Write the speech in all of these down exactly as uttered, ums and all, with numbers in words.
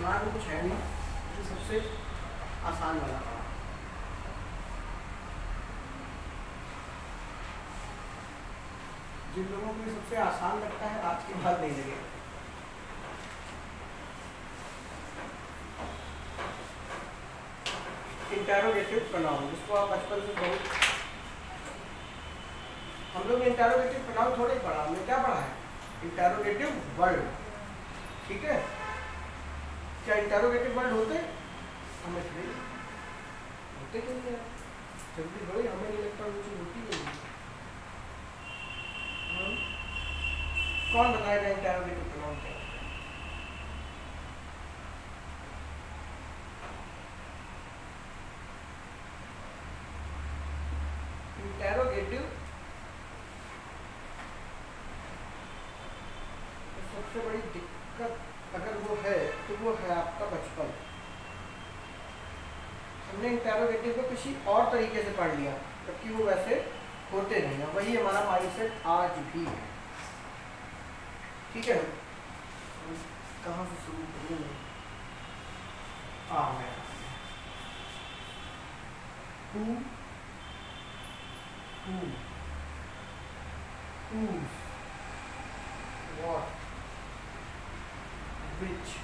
दिमाग में कुछ है नहीं, तो सबसे आसान वाला पढ़ा। जिन लोगों को सबसे आसान लगता है आज के बाद नहीं लगेगा। इंटरोगेटिव प्रोनाउन, जिसको आप बचपन से बहुत, हम लोग इंटरोगेटिव प्रोनाउन थोड़े पढ़ा, हमने क्या पढ़ा है? इंटरोगेटिव वर्ड, ठीक है। क्या इंटरोगेटिव वर्ड होते? हमें होते क्यों नहीं? जल्दी बड़े हमें नहीं लगता वो चीज होती नहीं। कौन बताएगा इंटरोगेटिव प्रोनाउन क्या? इंटरोगेटिव सबसे बड़ी दिक्कत अगर वो है तो वो है आपका बचपन। हमने इंटरोगेटिव को किसी और तरीके से पढ़ लिया, जबकि वो वैसे होते नहीं है। वही हमारा माइंडसेट आज भी है, ठीक है। कहाँ से शुरू करूँ? आ गया who, who, whose, what, which,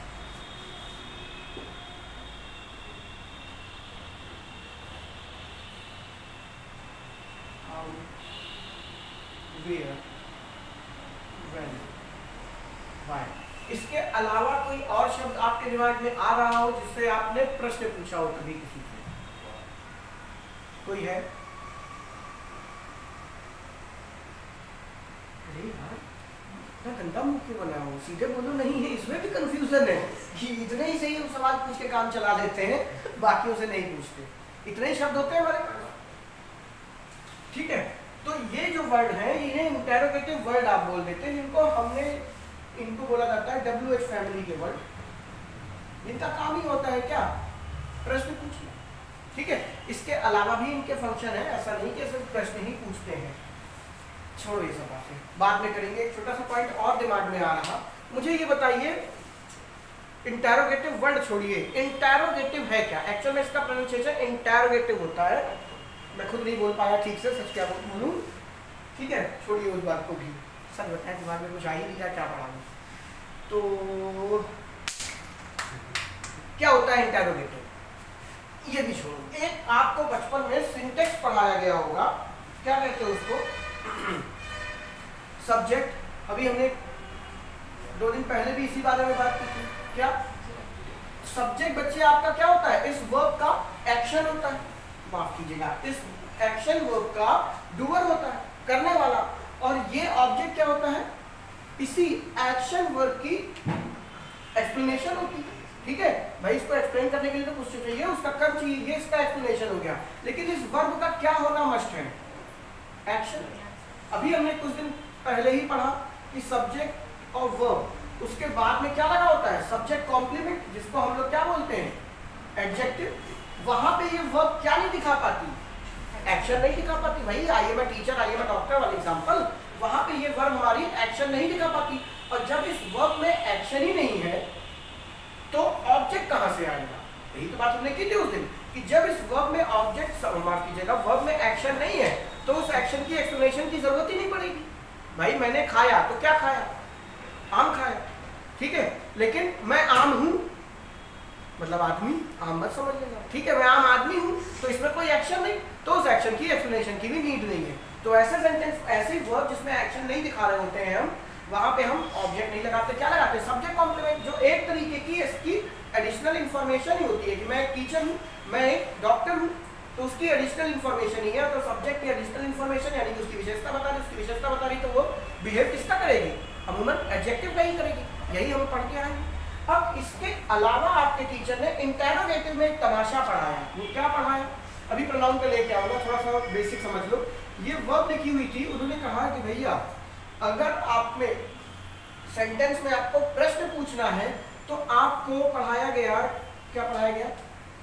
how, where, when, why। इसके अलावा कोई और शब्द आपके दिमाग में आ रहा हो जिससे आपने प्रश्न पूछा हो कभी किसी से? कोई है? अरे यार इतना गंदा मुंह क्यों बना हो? सीधे बोलो नहीं है, इसमें भी कंफ्यूजन है कि इतने ही सही सवाल पूछ के काम चला लेते हैं, बाकियों से नहीं पूछते। इतने ही शब्द होते हैं हमारे पास, ठीक है। तो ये जो वर्ड है इन्हें इंटरोगेटिव वर्ड आप बोल देते हैं, जिनको हमने इनको बोला जाता है डब्ल्यू एच फैमिली के वर्ड, जिनका काम ही होता है क्या? प्रश्न पूछना, ठीक है। इसके अलावा भी इनके फंक्शन है, ऐसा नहीं कि सिर्फ प्रश्न ही पूछते हैं। छोड़ो ये सब बातें, बाद में करेंगे। एक छोटा सा पॉइंट और दिमाग में आ रहा, मुझे ये बताइए इंटरोगेटिव वर्ड छोड़िए, इंटरोगेटिव है क्या? एक्चुअल में इसका प्रोनाउंसिएशन इंटरोगेटिव होता है। मैं खुद नहीं बोल पाया ठीक से, सच क्या बोलूं, ठीक है। छोड़िए उस बात को भी, सच बताएं दिमाग में कुछ आ ही नहीं रहा क्या पढ़ा। तो क्या होता है इंटरोगेटिव, ये भी छोड़ो। एक आपको बचपन में सिंटेक्स पढ़ाया गया होगा, क्या कहते हैं उसको? सब्जेक्ट। अभी हमने दो दिन पहले भी इसी बारे में बात की थी। क्या सब्जेक्ट बच्चे आपका क्या होता है? इस वर्ब का एक्शन होता है, माफ कीजिएगा, इस एक्शन वर्ब का डूअर होता है, करने वाला। और ये ऑब्जेक्ट क्या होता है? इसी एक्शन वर्ब की एक्सप्लेनेशन होती है, ठीक है। भाई इसको एक्सप्लेन करने के लिए तो कुछ चाहिए, उसका कर्म चाहिए, ये इसका एक्सप्लेनेशन हो गया। लेकिन इस वर्ब का क्या होना मस्ट है? एक्शन। अभी हमने कुछ दिन पहले ही पढ़ा कि सब्जेक्ट और वर्ब, उसके बाद में क्या लगा होता है? सब्जेक्ट कॉम्प्लीमेंट, जिसको हम लोग क्या बोलते हैं? एडजेक्टिव। वहां पे ये वर्ब क्या नहीं दिखा पाती? एक्शन नहीं दिखा पाती। भाई आइए मैं टीचर, आइए मैं डॉक्टर वाला एग्जांपल, वहां पे ये वर्ब हमारी एक्शन नहीं दिखा पाती। और जब इस वर्ब में एक्शन ही नहीं है तो ऑब्जेक्ट कहां से आएगा? यही तो बात हमने की थी उस दिन कि जब इस वर्ब में ऑब्जेक्ट, माफ कीजिएगा, वर्ब में एक्शन नहीं है तो उस एक्शन की एक्सप्लेनेशन की जरूरत ही नहीं पड़ेगी। भाई मैंने खाया तो क्या खाया? आम खाया, ठीक है। लेकिन मैं आम हूं मतलब आदमी, आम मत समझ लेना, ठीक है। मैं आम आदमी हूं तो इसमें कोई एक्शन नहीं, तो उस एक्शन की एक्सप्लेनेशन की भी नीड नहीं है। तो ऐसे सेंटेंस, ऐसे वर्ब जिसमें एक्शन नहीं दिखा रहे होते हैं हम, वहां पे हम ऑब्जेक्ट नहीं लगाते। क्या लगाते हैं? सब्जेक्ट कॉम्प्लीमेंट, जो एक तरीके की इसकी एडिशनल इंफॉर्मेशन ही होती है कि मैं एक टीचर हूँ, मैं एक डॉक्टर हूँ, तो उसकी एडिशनल इंफॉर्मेशन ही है। तो सब्जेक्ट की एडिशनल इंफॉर्मेशन यानी कि उसकी विशेषता बता रही, उसकी विशेषता बता रही, तो वो बिहेव किसका करेगी? अमूमन एडजेक्टिव का ही करेगी। यही हम पढ़ के आए हैं। अब इसके अलावा आपके टीचर ने इंटरोगेटिव में एक तमाशा पढ़ाया। वो क्या पढ़ाया? अभी प्रोनाउन पे लेके आओ ना, थोड़ा सा बेसिक समझ लो। ये वर्ब लिखी हुई थी, उन्होंने कहा कि भैया अगर आप में सेंटेंस में आपको प्रश्न पूछना है तो आपको पढ़ाया गया, क्या पढ़ाया गया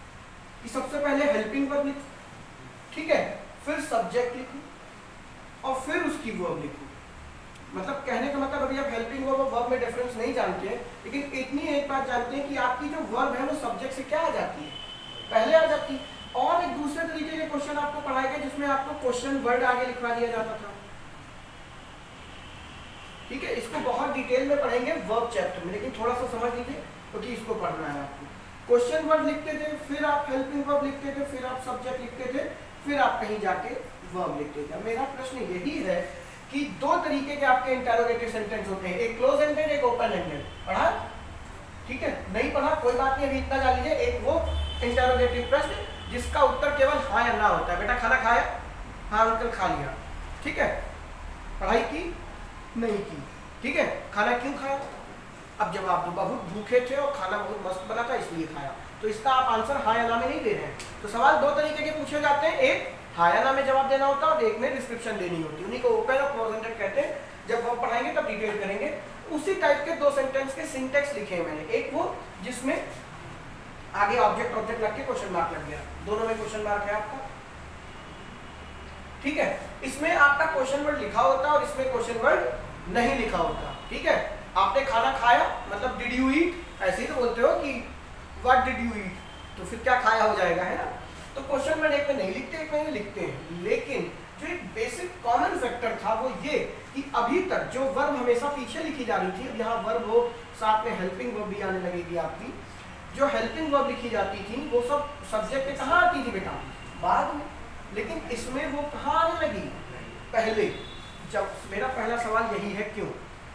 कि सबसे पहले हेल्पिंग वर्ब लिखो, ठीक है, फिर सब्जेक्ट लिखो और फिर उसकी वर्ब लिखो। मतलब कहने का मतलब अभी आप हेल्पिंग वर्ब और वर्ब में डिफरेंस नहीं जानते हैं, लेकिन इतनी एक बात जानते हैं कि आपकी जो वर्ब है वो सब्जेक्ट से क्या आ जाती है, पहले आ जाती है। और एक दूसरे तरीके के क्वेश्चन आपको पढ़ाए गए जिसमें आपको क्वेश्चन वर्ड आगे लिखवा दिया जाता था, ठीक है। इसको बहुत डिटेल में पढ़ेंगे वर्ब चैप्टर में, लेकिन थोड़ा सा समझ लीजिए क्योंकि इसको पढ़ना है आपको। क्वेश्चन वर्ड लिखते थे, फिर आप हेल्पिंग वर्ब लिखते थे, फिर आप सब्जेक्ट लिखते थे, फिर आप कहीं जाके वर्ब लिखते थे। मेरा प्रश्न यही है कि दो तरीके के आपके इंटरोगेटिव सेंटेंस होते हैं, एक क्लोज एंडेड, एक ओपन एंडेड। पढ़ा? ठीक है, नहीं पढ़ा कोई बात नहीं, अभी इतना जान लीजिए। एक वो इंटरोगेटिव प्रश्न जिसका उत्तर केवल हाँ या ना होता है, बेटा खाना खाया? हाँ अंकल खा लिया, ठीक है। पढ़ाई की? नहीं की, ठीक है। खाना क्यों खाया? अब जब आप बहुत भूखे थे और खाना बहुत मस्त बना था इसलिए खाया, तो इसका आप आंसर हाँ या ना में नहीं दे रहे हैं। तो सवाल दो तरीके के पूछे जाते हैं, एक हाँ या ना में जवाब देना होता है और एक में डिस्क्रिप्शन देनी होती है, उन्हीं को ओपन और क्लोज एंडेड कहते हैं। जब वो पढ़ाएंगे तब डिटेल करेंगे। उसी टाइप के दो सेंटेंस के सिंटेक्स लिखे हैं मैंने, एक वो जिसमें आगे ऑब्जेक्ट ऑब्जेक्ट लग के क्वेश्चन मार्क लग गया, दोनों में क्वेश्चन मार्क है आपका, ठीक है। इसमें आपका क्वेश्चन वर्ड लिखा होता और इसमें क्वेश्चन वर्ड नहीं लिखा होता, ठीक है। आपने खाना खाया मतलब डिड यू ईट, ऐसे ही तो बोलते हो कि व्हाट डिड यू ईट, तो फिर क्या खाया हो जाएगा, है ना। तो क्वेश्चन वर्ड एक में नहीं लिखते, एक में लिखते हैं। लेकिन जो एक बेसिक कॉमन फैक्टर था वो ये कि अभी तक जो वर्ब हमेशा पीछे लिखी जा रही थी, अब यहाँ वर्ब हो साथ में हेल्पिंग वर्ब भी आने लगेगी आपकी। जो हेल्पिंग वर्ब लिखी जाती थी वो सब सब्जेक्ट में कहाँ आती थी बेटा? बाद में। लेकिन इसमें वो कहाँ आने लगी? पहले। जब मेरा पहला सवाल यही है, क्यों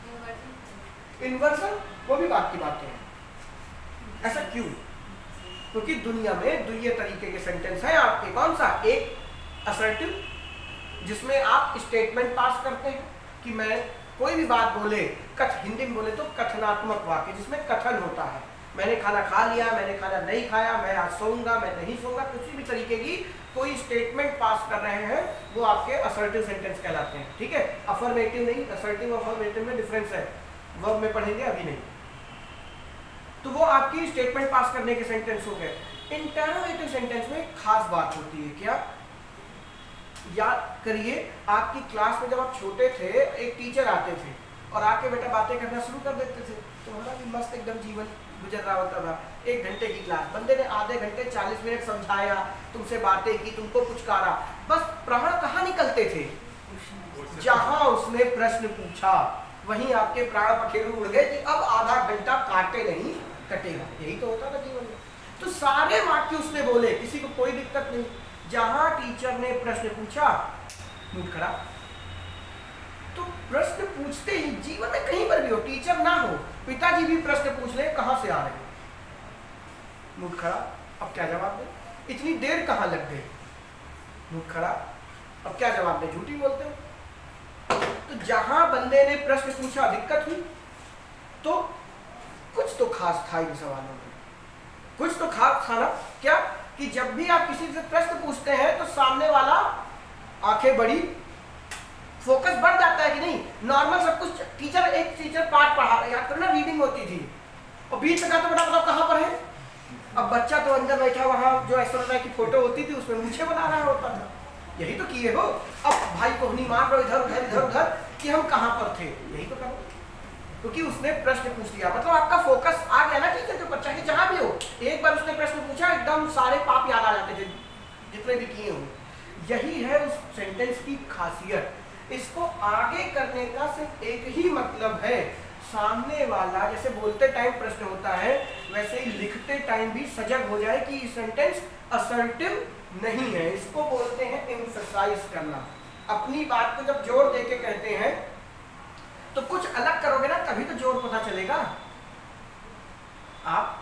इन्वर्जन? वो भी बात की बात है, ऐसा क्यों? क्योंकि दुनिया में दो ये तरीके के सेंटेंस है आपके। कौन सा? एक असर्टिव जिसमें आप स्टेटमेंट पास करते हैं कि मैं कोई भी बात बोले, कथ हिंदी में बोले तो कथनात्मक वाक्य जिसमें कथन होता है, मैंने खाना खा लिया, मैंने खाना नहीं खाया, मैं आज सोऊंगा, मैं नहीं सोऊंगा, किसी भी तरीके की कोई स्टेटमेंट पास कर रहे हैं, वो आपके असर्टिव सेंटेंस कहलाते हैं, ठीक है। अफर्मेटिव नहीं, असर्टिव और अफर्मेटिव में डिफरेंस है, वर्ब में पढ़ेंगे अभी नहीं। तो वो आपकी स्टेटमेंट पास करने के सेंटेंस हो गए। इंटरोगेटिव सेंटेंस में एक खास बात होती है, क्या? याद करिए, आपकी क्लास में जब आप छोटे थे एक टीचर आते थे और आके बेटा बातें करना शुरू कर देते थे, तुम्हारा भी मस्त एकदम जीवन गुजर रहा होता था। एक घंटे की क्लास, बंदे ने आधे घंटे चालीस मिनट समझाया, तुमसे बातें की, तुमको पुचकारा, बस प्राण कहाँ निकलते थे? जहां उसने प्रश्न पूछा वहीं आपके प्राण पखेरु उड़ गए कि अब आधा घंटा काटे नहीं कटेगा। यही तो होता था जीवन में। तो सारे वाक्य उसने बोले, किसी को कोई दिक्कत नहीं। जहां टीचर ने प्रश्न पूछा मूड खराब। तो प्रश्न पूछते ही जीवन में कहीं पर भी हो, टीचर ना हो, पिताजी भी प्रश्न पूछ ले कहां से आ रहे, मूड खराब, अब क्या जवाब दे? इतनी देर कहां लग गई, मूड खराब, अब क्या जवाब दे? झूठी बोलते हैं। तो जहां बंदे ने प्रश्न पूछा दिक्कत हुई, तो कुछ तो खास था इन सवालों में, कुछ तो खास था ना। क्या कि जब भी आप किसी से प्रश्न पूछते हैं तो सामने वाला आंखें बड़ी, फोकस बढ़ जाता है कि नहीं। नॉर्मल सब कुछ टीचर, एक टीचर पाठ पढ़ा रहा है, याद करो ना, रीडिंग होती थी और बीच में कहा तो बेटा बताओ कहाँ पर है। अब बच्चा तो अंदर बैठा वहाँ जो ऐश्वर्या की फोटो होती थी उसमें मुझे बना रहा होता था। यही तो किए हो। अब भाई को नहीं मार रहे इधर उधर इधर उधर कि हम कहाँ पर थे, यही तो करो। क्योंकि उसने प्रश्न पूछ दिया, मतलब आपका फोकस आ गया ना टीचर के ऊपर, चाहे जहाँ भी हो। एक बार उसने प्रश्न पूछा, एकदम सारे पाप याद आ जाते थे जितने भी किए होंगे। यही है उस सेंटेंस की खासियत। इसको आगे करने का सिर्फ एक ही मतलब है, सामने वाला जैसे बोलते टाइम प्रश्न होता है वैसे ही लिखते टाइम भी सजग हो जाए कि ये सेंटेंस असर्टिव नहीं है। इसको बोलते हैं एम्फसाइज करना। अपनी बात को जब जोर देके कहते हैं तो कुछ अलग करोगे ना, तभी तो जोर पता चलेगा। आप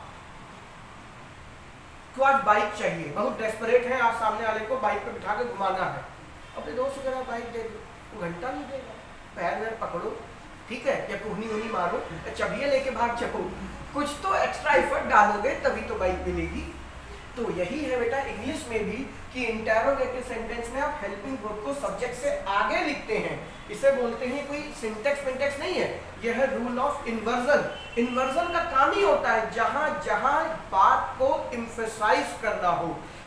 तो आज बाइक चाहिए, बहुत डेस्परेट है, आप सामने वाले को बाइक पे बिठा के घुमाना है, अपने दोस्त को जरा बाइक दे दो, वो घंटा नहीं देगा। पैर में पकड़ो, ठीक है, या कुहनी उहनी मारो, चबिए लेके भाग चलो, कुछ तो एक्स्ट्रा एफर्ट डालोगे तभी तो बाइक मिलेगी। तो यही है बेटा इंग्लिश में भी कि इंटरोगेटिव सेंटेंस में आप हेल्पिंग वर्ब को सब्जेक्ट से आगे लिखते हैं। इसे बोलते हैं, कोई सिंटेक्स पिंटेक्स नहीं है, यह है रूल ऑफ इन्वर्जन। इन्वर्जन का काम ही होता है जहां जहां बात को एम्फसाइज करना हो,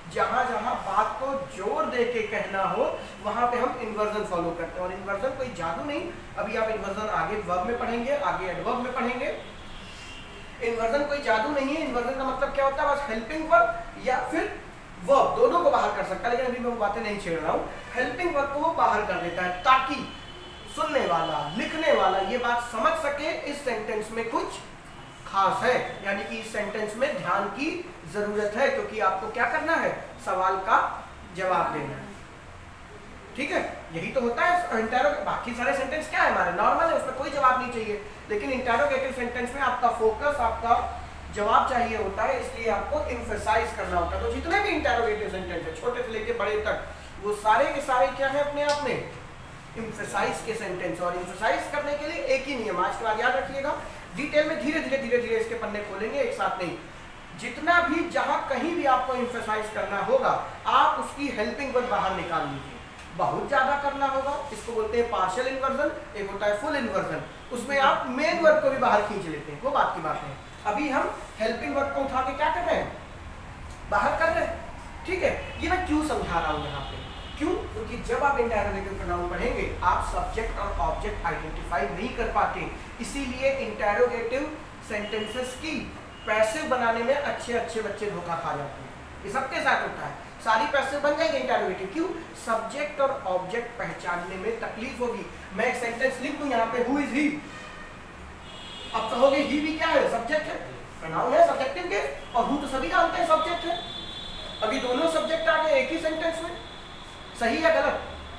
जहां जहां बात को जोर दे के कहना हो वहां पे हम इन्वर्जन फॉलो करते हैं। और इन्वर्जन कोई जादू नहीं, अभी आप इन्वर्जन आगे वर्ब में पढ़ेंगे, आगे एडवर्ब में पढ़ेंगे। इन्वर्जन कोई जादू नहीं है। इन्वर्जन का मतलब क्या होता है? बस हेल्पिंग वर्ब या फिर वर्ब दोनों को बाहर कर सकता है, लेकिन अभी मैं वो बातें नहीं छेड़ रहा हूँ। हेल्पिंग वर्ब को वो बाहर कर देता है ताकि सुनने वाला, लिखने वाला ये बात समझ सके इस सेंटेंस में कुछ खास है, यानी कि इस सेंटेंस में ध्यान की जरूरत है, क्योंकि आपको क्या करना है? सवाल का जवाब देना है। ठीक है, यही तो होता है इंटरोगेटिव। बाकी सारे सेंटेंस क्या है हमारे? नॉर्मल है, उसमें कोई जवाब नहीं चाहिए, लेकिन इंटरोगेटिव सेंटेंस में आपका फोकस, आपका जवाब चाहिए होता है, इसलिए आपको एम्फसाइज करना होता है। तो जितने भी इंटरोगेटिव सेंटेंस है, छोटे से लेके बड़े तक, वो सारे के सारे क्या है अपने आप में? एम्फसाइज के सेंटेंस। और एम्फसाइज करने के लिए एक ही नियम, आज के बाद याद रखिएगा, डिटेल में धीरे धीरे धीरे धीरे इसके पन्ने खोलेंगे, एक साथ नहीं। जितना भी जहां कहीं भी आपको एम्फसाइज करना होगा, आप उसकी हेल्पिंग वर्ब बाहर निकाल लीजिए। बहुत ज्यादा करना होगा, इसको बोलते हैं पार्शियल इन्वर्जन, एक होता है फुल इन्वर्जन, उसमें आप मेन वर्ब को भी बाहर खींच लेते हैं, वो बात की बात है। अभी हम हेल्पिंग वर्ब को उठा के क्या कर रहे हैं? बाहर कर रहे हैं। ठीक है, ये मैं क्यों समझा रहा हूं यहाँ पे? क्यों? क्योंकि जब आप इंटरोगेटिव प्रोनाउन पढ़ेंगे, आप सब्जेक्ट और ऑब्जेक्ट आइडेंटिफाई नहीं कर पाते, इसीलिए इंटरोगेटिव सेंटेंसेस की पैसिव बनाने में अच्छे अच्छे बच्चे धोखा खा जाते हैं। ये सबके साथ होता है, सारी पैसिव बन जाएंगे इंटरोगेटिव। क्यों? सब्जेक्ट और ऑब्जेक्ट पहचानने में तकलीफ होगी। मैं एक सेंटेंस लिख दूं यहाँ पे, हु इज ही, अब कहोगे ही भी क्या है? सब्जेक्ट है, प्रोनाउन है सब्जेक्टिव के, और हु तो सभी जानते हैं सब्जेक्ट है। अभी दोनों सब्जेक्ट आ गए एक ही सेंटेंस में, सही या गलत?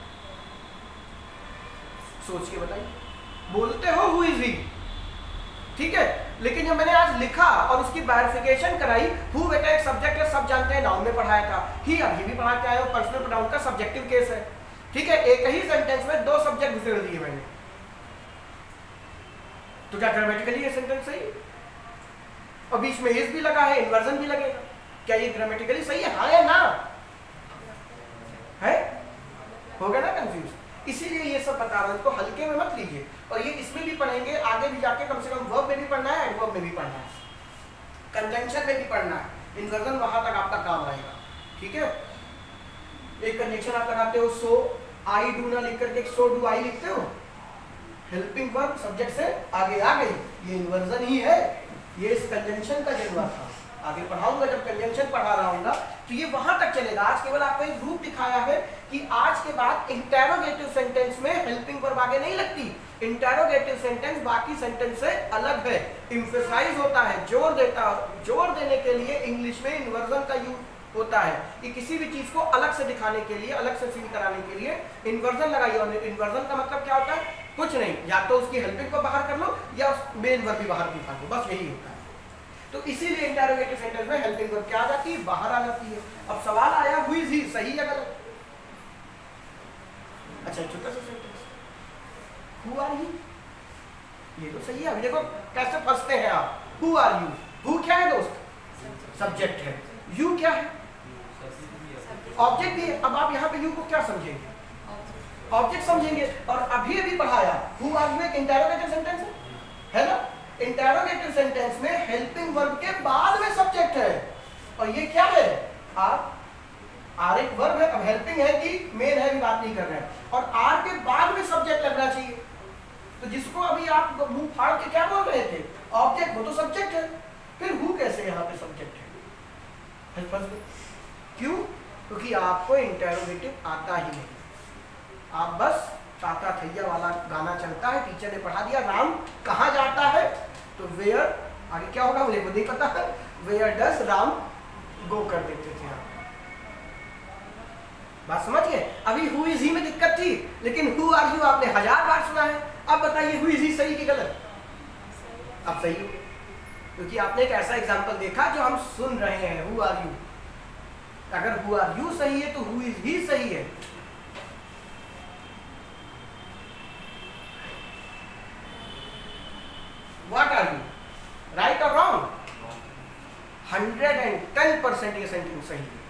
सोच के बताइए। बोलते हो हु इज ही, ठीक है, लेकिन जब मैंने आज लिखा और उसकी बायफिकेशन कराई, हु बेटा एक सब्जेक्ट है, सब जानते हैं, नाउन में पढ़ाया था। ही अभी भी पढ़ा के आए हो, पर्सनल प्रोनाउन का सब्जेक्टिव केस है। ठीक है, एक ही सेंटेंस में दो सब्जेक्ट घुसेड़ दिए मैंने, तो क्या ग्रामेटिकली ये सेंटेंस सही? और बीच में इज भी लगा है, इन्वर्जन भी लगेगा, क्या ये ग्रामेटिकली सही है? हाँ या ना? है? हो गया ना कंफ्यूज? इसीलिए ये सब बता रहा हूं, इसको हल्के में मत लीजिए। और ये इसमें भी पढ़ेंगे, आगे भी जाके कम से कम वर्ब में भी पढ़ना है, एडवर्ब में भी पढ़ना है, कंजंक्शन में भी पढ़ना है, इन्वर्जन वहां तक आपका काम आएगा। ठीक है, एक कंजंक्शन आप लगाते हो, सो आई डू ना लिख करके सो डू आई लिखते हो, हेल्पिंग वर्ब सब्जेक्ट से आगे आ गई, ये इन्वर्जन ही है, ये इस कंजंक्शन का जरूरत था। आगे पढ़ाऊंगा, जब कंजंक्शन पढ़ा रहा हूँ तो ये वहां तक चलेगा। आज केवल आपको एक रूप दिखाया है कि आज के बाद इंटरोगेटिव सेंटेंस में हेल्पिंग वर्ब आगे नहीं लगती। इंटरोगेटिव सेंटेंस बाकी सेंटेंस से अलग है, एम्फसाइज होता है, जोर देता है। जोर देने के लिए इंग्लिश में इन्वर्जन का यूज होता है कि किसी भी चीज को अलग से दिखाने के लिए, अलग से फील कराने के लिए इन्वर्जन लगाइए। और इन्वर्जन का मतलब क्या होता है? कुछ नहीं, या तो उसकी हेल्पिंग को बाहर कर लो या मेन वर्ब भी बाहर निकाल लो, बस यही होता है। तो इसीलिए इंटरोगेटिव सेंटेंस में हेल्पिंग वर्ब क्या आ जाती है? बाहर आ जाती है। अब सवाल आया हु इज ही, सही या गलत? अच्छा, छोटा सा सेंटेंस, हु आर यू, ये तो सही है। अभी देखो कैसे फंसते हैं आप। हु आर यू, हु क्या है दोस्त? सब्जेक्ट है। यू क्या है? ऑब्जेक्ट भी है। अब आप यहाँ पे यू को क्या समझेंगे? ऑब्जेक्ट समझेंगे। और अभी अभी पढ़ाया हु आर यू एक इंटरोगेटिव सेंटेंस है, है ना? इंटरोगेटिव सेंटेंस में हेल्पिंग वर्ब के बाद में सब्जेक्ट है, और ये क्या है? आर। आर एक वर्ब है, अब हेल्पिंग है कि मेन है भी बात नहीं कर रहे हैं, और आर के बाद में सब्जेक्ट लगना चाहिए। तो जिसको अभी आप मुंह फाड़ के क्या बोल रहे थे? ऑब्जेक्ट, वो तो सब्जेक्ट है, फिर हु कैसे यहाँ पे सब्जेक्ट है? क्यों? क्योंकि आपको इंटरोगेटिव आता ही नहीं। आप बस ताता थैया वाला गाना चलता है, टीचर ने पढ़ा दिया राम कहाँ जाता है, तो वेयर, आगे क्या होगा मुझे नहीं पता है, वेयर डज राम गो कर देते थे आप। बात समझिए? अभी हु इज ही में दिक्कत थी, लेकिन हु आर यू आपने हजार बार सुना है। अब बताइए हु इज ही सही कि गलत? अब सही हो, क्योंकि आपने एक ऐसा एग्जाम्पल देखा जो हम सुन रहे हैं, हु आर यू। अगर हु आर यू सही है तो हु इज ही सही है। What are you? Right or wrong? Hundred and ten percent ये सेंटेंस सही है।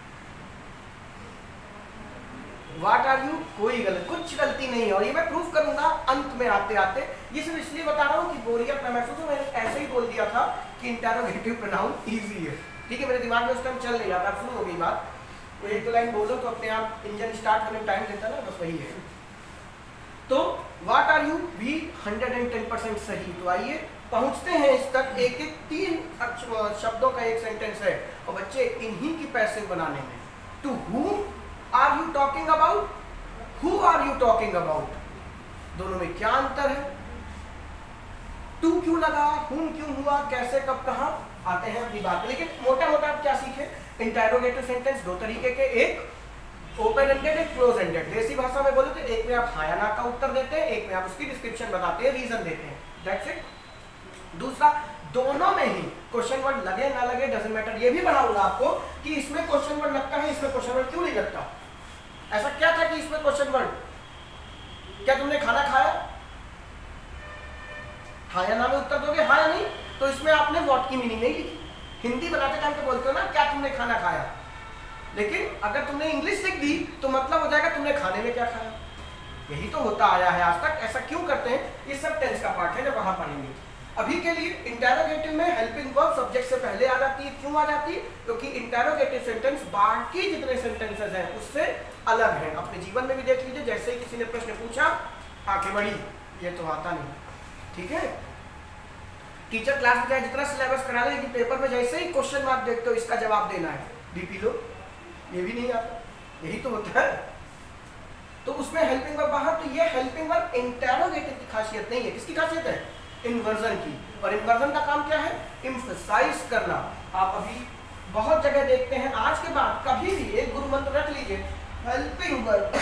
What are you? कोई गलत, कुछ गलती नहीं है, और ये मैं प्रूफ करूंगा अंत में आते आते। ये सिर्फ इसलिए बता रहा हूँ कि बोरियत ना महसूस हो। मैंने ऐसे ही बोल दिया था कि इंटरोगेटिव प्रोनाउन इजी है, ठीक है, मेरे दिमाग में उस टाइम चल नहीं रहा था, शुरू हो गई बात। तो एक दो लाइन बोलो तो अपने आप इंजन स्टार्ट होने में टाइम लेता ना, बस वही है। तो व्हाट आर यू भी हंड्रेड एंड टेन परसेंट सही। तो आइए पहुंचते हैं इस तक। एक एक तीन शब्दों का एक सेंटेंस है और बच्चे इन्हीं की पैसिव बनाने में। To whom are you talking about, who are you talking about, दोनों में क्या अंतर है? टू क्यों लगा, हुम क्यों हुआ, कैसे, कब, कहाँ, आते हैं अपनी बात। लेकिन मोटा मोटा आप क्या सीखे? इंटरोगेटिव सेंटेंस दो तरीके के, एक ओपन एंडेड, एक क्लोज एंडेड। देसी भाषा में बोले तो एक में आप हाँ या ना का उत्तर देते हैं, एक में आप उसकी डिस्क्रिप्शन बताते हैं, रीजन देते हैं, दैट्स इट। दूसरा, दोनों में ही क्वेश्चन वर्ड लगे ना लगे डजंट मैटर। ये भी बनाऊंगा आपको कि इसमें क्वेश्चन वर्ड लगता है, इसमें क्वेश्चन वर्ड क्यों नहीं लगता। ऐसा क्या था कि इसमें क्वेश्चन वर्ड, क्या तुमने खाना खाया, हाँ या ना में उत्तर दोगे, हाँ या नहीं। तो इसमें आपने व्हाट की मीनिंग नहीं लिखी। हिंदी बनाते टाइम तो बोलते हो ना क्या तुमने खाना खाया, लेकिन अगर तुमने इंग्लिश लिख दी तो मतलब हो जाएगा तुमने खाने में क्या खाया। यही तो होता आया है आज तक। ऐसा क्यों करते हैं, ये सब टेंस का पार्ट है, जब वहां पढ़ेंगे। अभी के लिए इंटरोगेटिव में हेल्पिंग वर्ब सब्जेक्ट से पहले आ जाती है। क्यों आ जाती है? क्योंकि इंटरोगेटिव सेंटेंस बाकी जितने सेंटेंसेस हैं उससे अलग है। अपने जीवन में भी देख लीजिए, जैसे ही किसी ने प्रश्न पूछा आंखें बड़ी, ये तो आता नहीं, ठीक है। टीचर क्लास में चाहे जितना सिलेबस करा ले, पेपर में जैसे ही क्वेश्चन मार्क देखते हो इसका जवाब देना है, बीपी लो, ये भी नहीं आता। यही तो होता है। तो उसमें हेल्पिंग वर्ब बाहर। तो ये हेल्पिंग वर्ब इंटरोगेटिव की खासियत नहीं है। किसकी खासियत है? इन्वर्जन की। और इन्वर्जन का काम क्या है? एम्फसाइज करना। आप अभी बहुत जगह देखते हैं, आज के बाद कभी भी एक गुरु मंत्र रख लीजिए, helping verb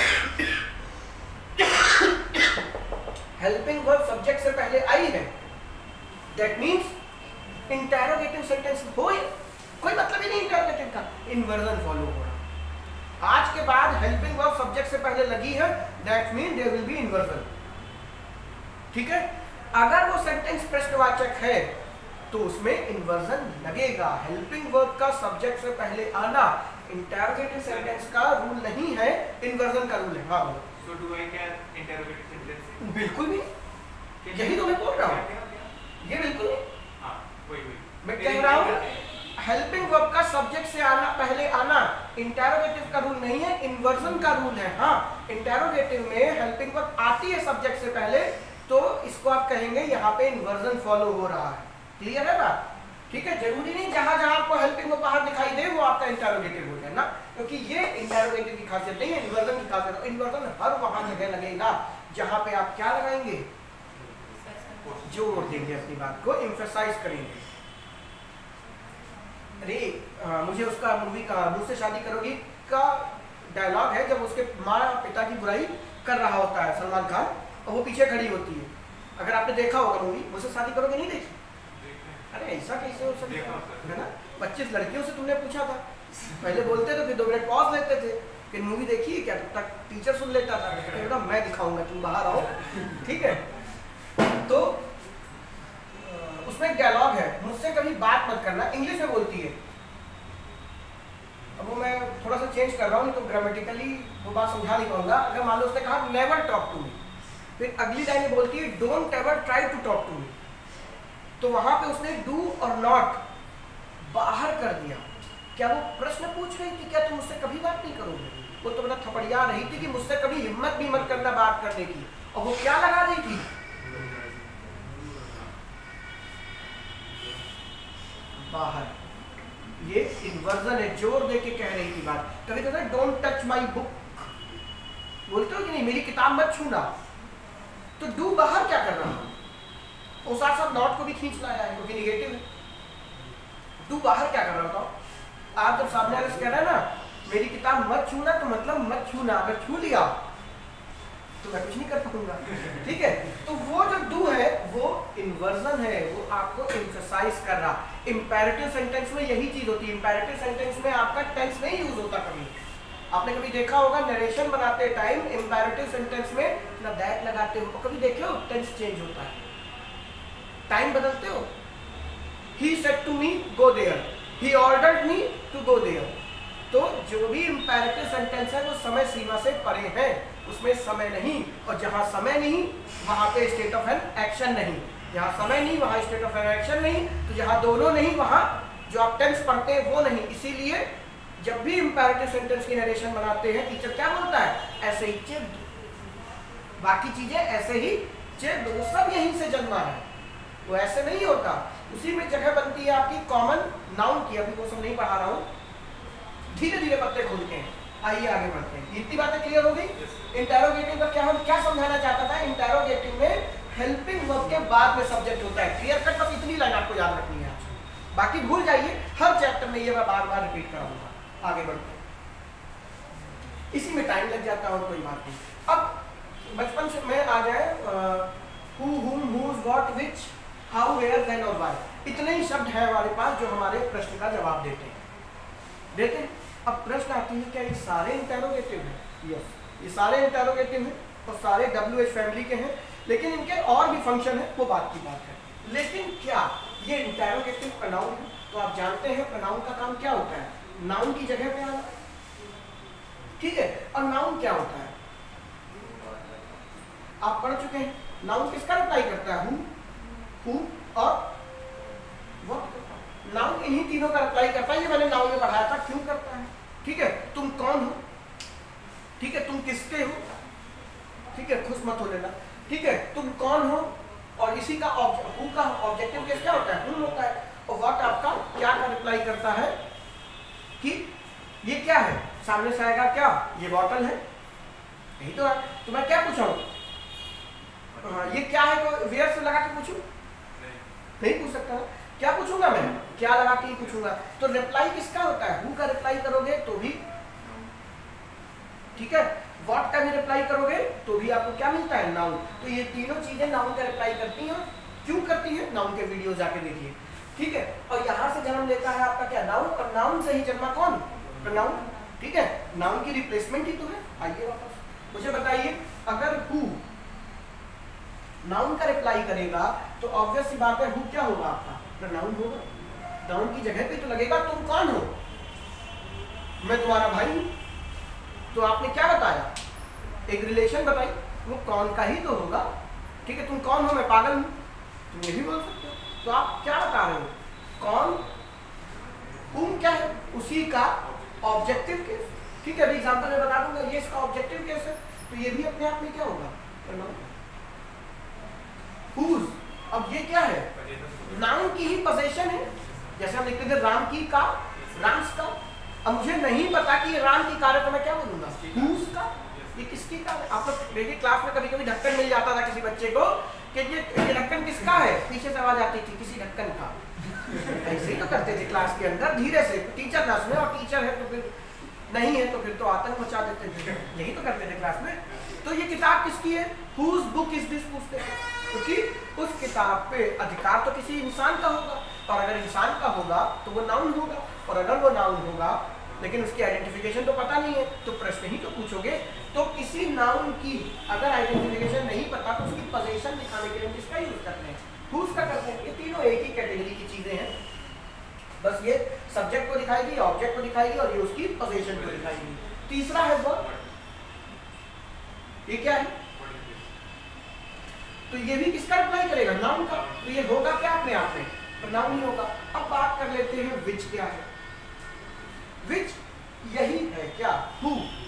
helping verb subject से पहले आई है, दैट मीन्स इंटरोगेटिव सेंटेंस हो, कोई मतलब ही नहीं इंटरोगेटिव का, इन्वर्जन फॉलो हो रहा। आज के बाद हेल्पिंग वर्ब सब्जेक्ट से पहले लगी है, that mean there will be inversion, ठीक है। अगर वो सेंटेंस प्रश्नवाचक है तो उसमें इन्वर्जन लगेगा। हेल्पिंग वर्ब का सब्जेक्ट से पहले आना इंटरोगेटिव सेंटेंस का रूल नहीं है, इन्वर्जन का रूल है। हाँ बोलो। So do I get interrogative sentence? बिल्कुल भी, यही तो मैं बोल रहा हूँ, ये बिल्कुल नहीं। हाँ, वही वही। मैं कह रहा हूँ हेल्पिंग वर्ब का सब्जेक्ट से आना, पहले आना इंटरोगेटिव का रूल नहीं है, इन्वर्जन का रूल है। हाँ, इंटरोगेटिव में हेल्पिंग वर्ब आती है सब्जेक्ट से पहले, तो इसको आप कहेंगे यहाँ पे इन्वर्जन फॉलो हो रहा है। क्लियर है बात? ठीक है। जरूरी नहीं जहां जहां आपको हेल्पिंग वर्ब बाहर दिखाई दे वो आपका इंटरोगेटिव हो जाए ना, क्योंकि ये इंटरोगेटिव की खासियत नहीं है, इन्वर्जन की खासियत है। इन्वर्जन हर वहां जगह लगेगा जहां पे आप क्या लगाएंगे, जोर देंगे, अपनी बात को एम्फसाइज करेंगे। अरे मुझे उसका मूवी का मुझसे शादी करोगी का डायलॉग है, जब उसके माँ पिता की बुराई कर रहा होता है सलमान खान और वो पीछे खड़ी होती है। अगर आपने देखा होगा मूवी मुझसे शादी करोगे, नहीं देखी? अरे ऐसा कैसे हो सकता है ना? पच्चीस लड़कियों से तुमने पूछा था, पहले बोलते थे फिर दो मिनट पॉज लेते थे, फिर मूवी देखी है क्या? तब तक टीचर सुन लेता था, बेटा मैं दिखाऊंगा, तुम बाहर आओ, ठीक है। तो उसमें एक डायलॉग है, मुझसे कभी बात मत करना, इंग्लिश में बोलती है। अब वो मैं थोड़ा सा चेंज कर रहा हूँ, तो ग्रामेटिकली वो बात समझा नहीं पाऊंगा। अगर मान लो उसने कहा नेवर टॉक टू मी, फिर अगली लाइन में बोलती है don't ever try to talk to me, तो वहां पे उसने डू और नॉट बाहर कर दिया। क्या वो प्रश्न पूछ रही थी क्या तुम मुझसे कभी बात नहीं करोगे? वो तो बड़ा थपड़िया रही थी कि मुझसे कभी हिम्मत भी मत करना बात करने की, और वो क्या लगा रही थी? बाहर। ये इन्वर्जन है, जोर दे के कह रही थी बात। कभी कहते हैं डोंट टच माई बुक, बोलते हो कि नहीं, मेरी किताब मत छूना, तो डू बाहर क्या कर रहा है? और साथ साथ नॉट को भी खींच लाया है क्योंकि निगेटिव है। डू बाहर क्या कर रहा था? आप जब सामने वाले से कह रहे हैं ना मेरी किताब मत छूना, तो मतलब मत छूना, अगर छू लिया तो मैं कुछ नहीं कर पाऊंगा, ठीक है। तो वो जो डू है वो इन्वर्जन है, वो आपको एम्फसाइज कर रहा। इंपेरेटिव सेंटेंस में यही चीज होती है। इंपेरेटिव सेंटेंस में आपका टेंस नहीं यूज होता। कभी आपने कभी देखा होगा नरेशन बनाते टाइम इंपेरेटिव सेंटेंस में ना दैट लगाते हो, कभी देखे हो टेंस चेंज होता है, टाइम बदलते हो। He said to me go there, he ordered me to go there. तो जो भी इंपेरेटिव सेंटेंस है वो समय सीमा से परे है, उसमें समय नहीं, और जहां समय नहीं वहां पे स्टेट ऑफ एन एक्शन नहीं, जहां समय नहीं वहां स्टेट ऑफ एन एक्शन नहीं, तो जहां दोनों नहीं वहां जो आप टेंस पढ़ते हैं वो नहीं। इसीलिए जब भी इंपैरेटिव सेंटेंस की नरेशन बनाते हैं टीचर क्या बोलता है, ऐसे ही चेप दो, बाकी चीजें ऐसे ही चेप दो, सब यहीं से जन्मा है, वो ऐसे नहीं होता। उसी में जगह बनती है आपकी कॉमन नाउन की, अभी वो सब नहीं पढ़ा रहा हूँ, धीरे धीरे पत्ते खोलते हैं। आइए आगे बढ़ते हैं, इतनी बातें क्लियर हो गई। इंटरोगेटिव का क्या हम क्या समझाना चाहता था, इंटरोगेटिव में हेल्पिंग वर्ब के बाद में सब्जेक्ट होता है, क्लियर कट, बस इतनी लाइन आपको याद रखनी है, बाकी भूल जाइए, हर चैप्टर में ये मैं बार बार रिपीट कराऊंगा। आगे बढ़ते हैं, इसी में टाइम लग जाता है और कोई बात नहीं। अब बचपन से मैं आ जाए who, whom, whose, what, which, how, where, when और व्हाई, इतने ही शब्द हैं हमारे पास जो हमारे प्रश्न का जवाब देते हैं देते हैं अब प्रश्न आती है क्या ये सारे इंटरोगेटिव हैं? यस, ये सारे इंटरोगेटिव हैं और सारे डब्ल्यू एच फैमिली के हैं, लेकिन इनके और भी फंक्शन है, वो बात की बात है। लेकिन क्या ये इंटरोगेटिव प्रोनाउन है? तो आप जानते हैं प्रोनाउन का काम क्या होता है, नाउन की जगह पे आना, ठीक है। और नाउन क्या होता है आप पढ़ चुके हैं, नाउन किसका रिप्लाई करता है, हु, हु और व्हाट। नाउन इन्हीं तीनों का रिप्लाई करता है, ये मैंने नाउन में पढ़ाया था क्यों करता है, ठीक है। तुम कौन हो, ठीक है, तुम किसके हो, ठीक है, खुश मत हो लेना, ठीक है, तुम कौन हो, और इसी का हु का ऑब्जेक्टिव केस क्या होता है, हुम होता है, और व्हाट आपका क्या का रिप्लाई करता है कि ये क्या है, सामने से आएगा क्या, ये बॉटल है, यही तो है। तो मैं क्या पूछा हूँ, ये क्या है, तो वेयर से लगा के पूछूं, नहीं पूछ सकता ना, क्या पूछूंगा मैं, क्या लगा के ही पूछूंगा। तो रिप्लाई किसका होता है, हु का रिप्लाई करोगे तो भी ठीक है, व्हाट का भी रिप्लाई करोगे तो भी आपको क्या मिलता है, नाउन। तो ये तीनों चीजें नाउन का रिप्लाई करती हैं, क्यों करती हैं, नाउन के वीडियो जाके देखिए, ठीक है। और यहाँ से जन्म लेता है आपका क्या, नाउन, और नाउन से ही जन्मा कौन, प्रोनाउन, ठीक है, नाउन की रिप्लेसमेंट ही तो है। आइए वापस मुझे बताइए, अगर हु नाउन का रिप्लाई करेगा तो ऑब्वियस सी बात है हु क्या होगा आपका, प्रोनाउन होगा, नाउन की जगह पे तो लगेगा तुम कौन हो, मैं तुम्हारा भाई हूं। तो आपने क्या बताया, एक रिलेशन बताई, वो कौन का ही तो होगा, ठीक है। तुम कौन हो, मैं पागल हूं, तुम ये भी बोल सकते हो। तो आप क्या बता रहे हो, कौन, तुम क्या है, उसी का ऑब्जेक्टिव केस, ठीक है। अभी एग्जांपल में बता दूंगा, ये इसका ऑब्जेक्टिव केस है, तो ये भी अपने आप में क्या होगा, प्रोनाउन। हुज, अब ये क्या है, नाउन की ही पोजीशन है, जैसे हम लिखते थे राम की का, राम्स का। अब मुझे नहीं पता कि राम की कार है तो मैं क्या बोलूंगा, हुज का, ये किसकी कार है। आप लोग देखिए क्लास में कभी कभी ढक्कन मिल जाता था किसी बच्चे को कि ये ये ढक्कन किसका है, पीछे से आवाज आती थी किसी ढक्कन का, ऐसे ही तो करते थे क्लास के अंदर, धीरे से, टीचर ना सुने, और टीचर है तो फिर नहीं है तो फिर तो आतंक मचा देते थे, यही तो करते थे क्लास में। तो ये किताब किसकी है, हुज बुक इज दिस पूछते हैं, क्योंकि उस किताब पे अधिकार तो किसी इंसान का होगा, और अगर इंसान का होगा तो वो नाउन होगा, और अगर वो नाउन होगा लेकिन उसकी आइडेंटिफिकेशन तो पता नहीं है तो प्रश्न ही तो पूछोगे। तो किसी नाउन की अगर आइडेंटिफिकेशन नहीं पता तो उसकी पोजीशन दिखाने के लिए हम किसका यूज करते हैं, हुज का करते हैं। ये तीनों एक ही कैटेगरी की चीजें हैं, बस ये सब्जेक्ट को दिखाएगी, ऑब्जेक्ट को दिखाएगी, और ये उसकी पोजीशन को दिखाएगी। तीसरा है वर्ब, ये क्या है, तो ये भी किसका रिप्लाई करेगा, नाउन का। तो ये होगा क्या अपने आप में, प्रोनाउन ही होगा। अब बात कर लेते हैं विच क्या है, विच यही है क्या, हु,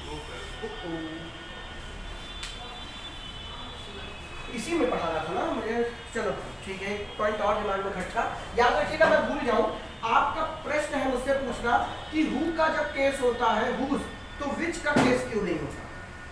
इसी में पढ़ाना था ना मुझे, चलो ठीक है, पॉइंट और दिमाग में खटका, याद रखिएगा मैं भूल जाऊं। आपका प्रश्न है मुझसे पूछना कि हु का जब केस होता है हुज, तो विच का केस क्यों नहीं होता,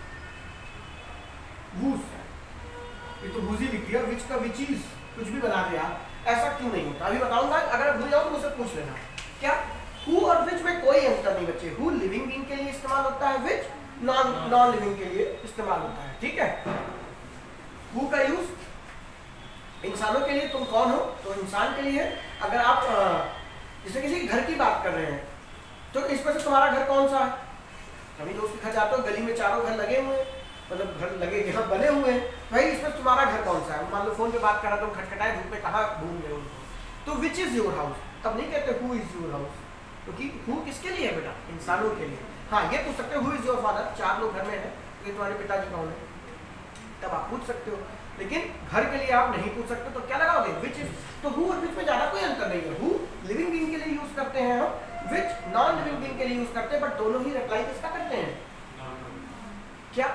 हुज, ये तो हुज ही लिख दिया, विच का विच इज कुछ भी बना दिया, ऐसा क्यों नहीं होता, अभी बताऊंगा। अगर भूल जाओ तो मुझसे पूछ लेना। क्या हु और विच में कोई अंतर नहीं बच्चे, हु लिविंग बीइंग के लिए इस्तेमाल होता है, विच नॉन नॉन लिविंग के लिए इस्तेमाल होता है, ठीक है। हु का यूज इंसानों के लिए, तुम कौन हो तो इंसान के लिए। अगर आप जैसे किसी घर की बात कर रहे हैं तो इसमें से तुम्हारा घर कौन सा है, कभी दोस्त के घर जाते हो, गली में चारों घर लगे हुए हैं, मतलब घर लगे यहाँ बने हुए हैं, भाई इसमें तुम्हारा घर कौन सा है। मान लो फोन पे बात कर रहा तुम खटखटाए धूप में, कहाँ घूम रहे हो, तो विच इज योर हाउस, तब नहीं कहते हु इज योर हाउस, क्योंकि हु किसके लिए है बेटा, इंसानों के लिए। हाँ ये पूछ सकते हो हु इज योर फादर, चार लोग घर में हैं, ये तुम्हारे पिताजी कौन है, तब आप पूछ सकते हो, लेकिन घर के लिए आप नहीं पूछ सकते, तो क्या लगाओगे, विच इज। तो हु और विच में ज्यादा कोई अंतर नहीं है, हु लिविंग बीइंग के लिए यूज करते हैं हम, विच नॉन लिविंग बीइंग के लिए यूज करते हैं, बट दोनों ही रिप्लाई किसका करते हैं? क्या?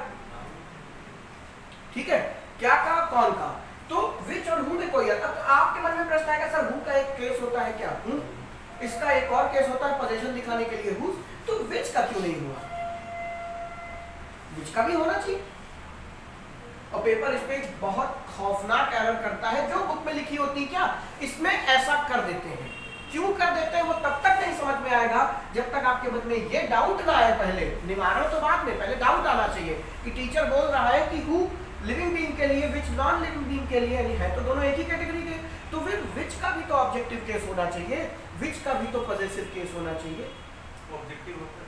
ठीक है, क्या का कौन का? तो विच और हु में कोई है। अब आपके मन में प्रश्न आएगा सर हु का एक केस होता है क्या? हुँ? इसका एक और केस होता है पोजीशन दिखाने के लिए हु, तो विच का क्यों नहीं हुआ? विच का भी होना चाहिए। और पेपर इस पे बहुत खौफनाक एरर करता है, जो बुक में लिखी होती है क्या इसमें ऐसा कर देते हैं। क्यों कर देते हैं वो तब तक नहीं समझ में आएगा जब तक आपके मन में ये डाउट ना आए। पहले निवारण तो बाद में, पहले डाउट आना चाहिए कि टीचर बोल रहा है कि हु लिविंग बीइंग के लिए, विच नॉन लिविंग बीइंग के लिए, यानी है तो दोनों एक ही कैटेगरी के, तो फिर विच का भी तो ऑब्जेक्टिव केस होना चाहिए, विच का भी तो पॉजिटिव केस होना चाहिए। ऑब्जेक्टिव होता है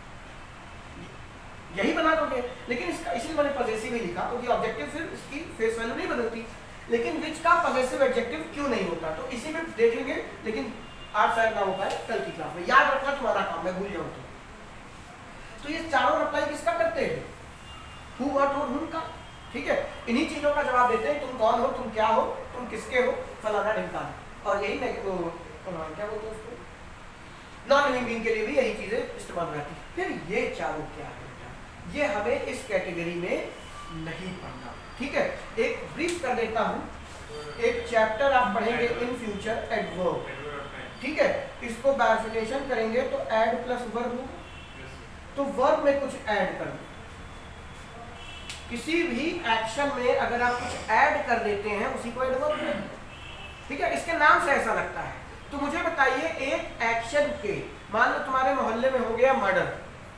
यही बना दोगे, लेकिन इसका इसलिए मैंने पॉजिटिव ही लिखा क्योंकि ऑब्जेक्टिव फिर इसकी फेस वैल्यू नहीं बदलती। लेकिन विच का पॉजिटिव एडजेक्टिव क्यों नहीं होता, तो इसी में देखेंगे, लेकिन आज शायद ना हो पाए कल की क्लास में। याद रखना तुम्हारा काम, मैं भूल जाऊं तो। तो ये चारों रिप्लाई किसका करते हैं? हु, व्हाट और हुन का। ठीक है, इन्हीं चीजों का जवाब देते हैं, तुम कौन हो, तुम क्या हो, तुम किसके हो, फलाना ढिमकाना। और यही नेगेटिव क्या बोलते हैं उसको, नॉन लिविंग बीइंग के लिए भी यही चीजें इस्तेमाल रहती। फिर ये चारों क्या है, ये हमें इस कैटेगरी में नहीं पढ़ना। ठीक है, एक ब्रीफ कर देता हूं। एक चैप्टर आप पढ़ेंगे इन फ्यूचर एडवर्ब। ठीक है, इसको बाइफिकेशन करेंगे तो ऐड प्लस वर्ब होगा, तो वर्ब में कुछ ऐड कर दो। किसी भी एक्शन में अगर आप कुछ ऐड कर देते हैं उसी को एडवर्ब कहते हैं। ठीक है, इसके नाम से ऐसा लगता है। तो मुझे बताइए एक एक्शन के, मान लो तुम्हारे मोहल्ले में हो गया मर्डर,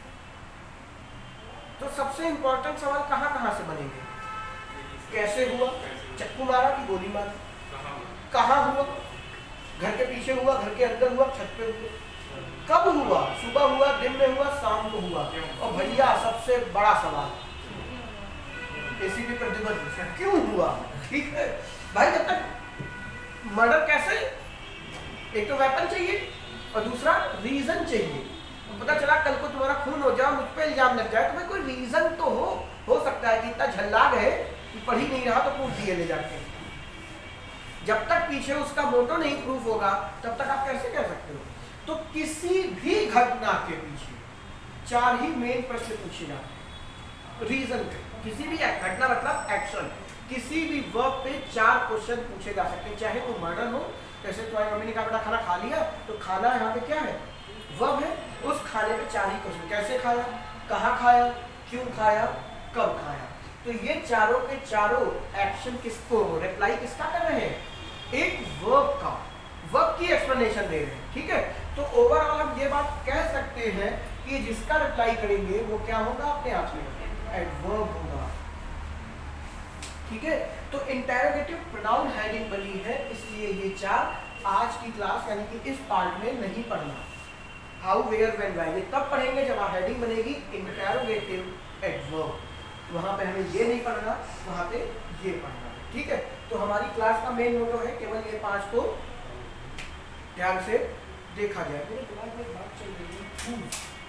तो सबसे इंपॉर्टेंट सवाल कहां कहां से बनेंगे? कैसे हुआ, चक्कू मारा कि गोली मारी, कहां हुआ, घर के पीछे हुआ, घर के अंदर हुआ, छत पे हुआ, कब हुआ, सुबह हुआ, दिन में हुआ, शाम को हुआ, और भैया सबसे बड़ा सवाल एसीपी प्रतिबद्ध क्यों हुआ। ठीक है भाई, जब तक मर्डर कैसे, एक तो वेपन चाहिए और दूसरा रीजन चाहिए। पता चला कल को तुम्हारा खून हो जाए, मुझ पे इल्जाम लग जाए, तो भाई कोई रीजन तो हो हो सकता है कि इतना झल्ला गए कि पढ़ ही नहीं रहा तो पूछ दिए ले जाके। जब तक पीछे उसका मोटो नहीं प्रूफ होगा तब तक आप कैसे कह सकते हो। तो किसी भी घटना के पीछे चार ही मेन प्रश्न पूछे जाते हैं रीजन पे। किसी भी घटना मतलब एक्शन, किसी भी वर्ब पे चार क्वेश्चन पूछे जा सकते हैं, चाहे वो मर्डर हो। जैसे तुम्हारी मम्मी ने कहा बेटा खाना खा लिया, तो खाना यहाँ पे क्या है, वर्ब है। उस खाने पे चार ही क्वेश्चन, कैसे खाया, कहाँ खाया, क्यों खाया, कब खाया। तो ये चारों के चारों एक्शन किसको रिप्लाई किसका कर रहे हैं, एक वर्ब का, वर्ब की एक्सप्लेनेशन दे रहे हैं। ठीक है, तो ओवरऑल हम ये बात कह सकते हैं कि जिसका रिप्लाई करेंगे वो क्या होगा, अपने आप में एडवर्ब होगा। ठीक है, तो इंटरोगेटिव प्रोनाउन हेडिंग बनी है, इसलिए ये चार आज की क्लास यानी कि इस पार्ट में नहीं पढ़ना। हाउ, वेयर, व्हेन, व्हाई ये तब पढ़ेंगे जब आप हेडिंग बनेगी इंटरोगेटिव एडवर्ब, वहां पे हमें ये नहीं पढ़ना, वहां पे ये पढ़ना। ठीक है, तो हमारी क्लास का मेन मोटो है केवल ये पांच को ध्यान से देखा जाए। मेरे दिमाग में बात चल रही है,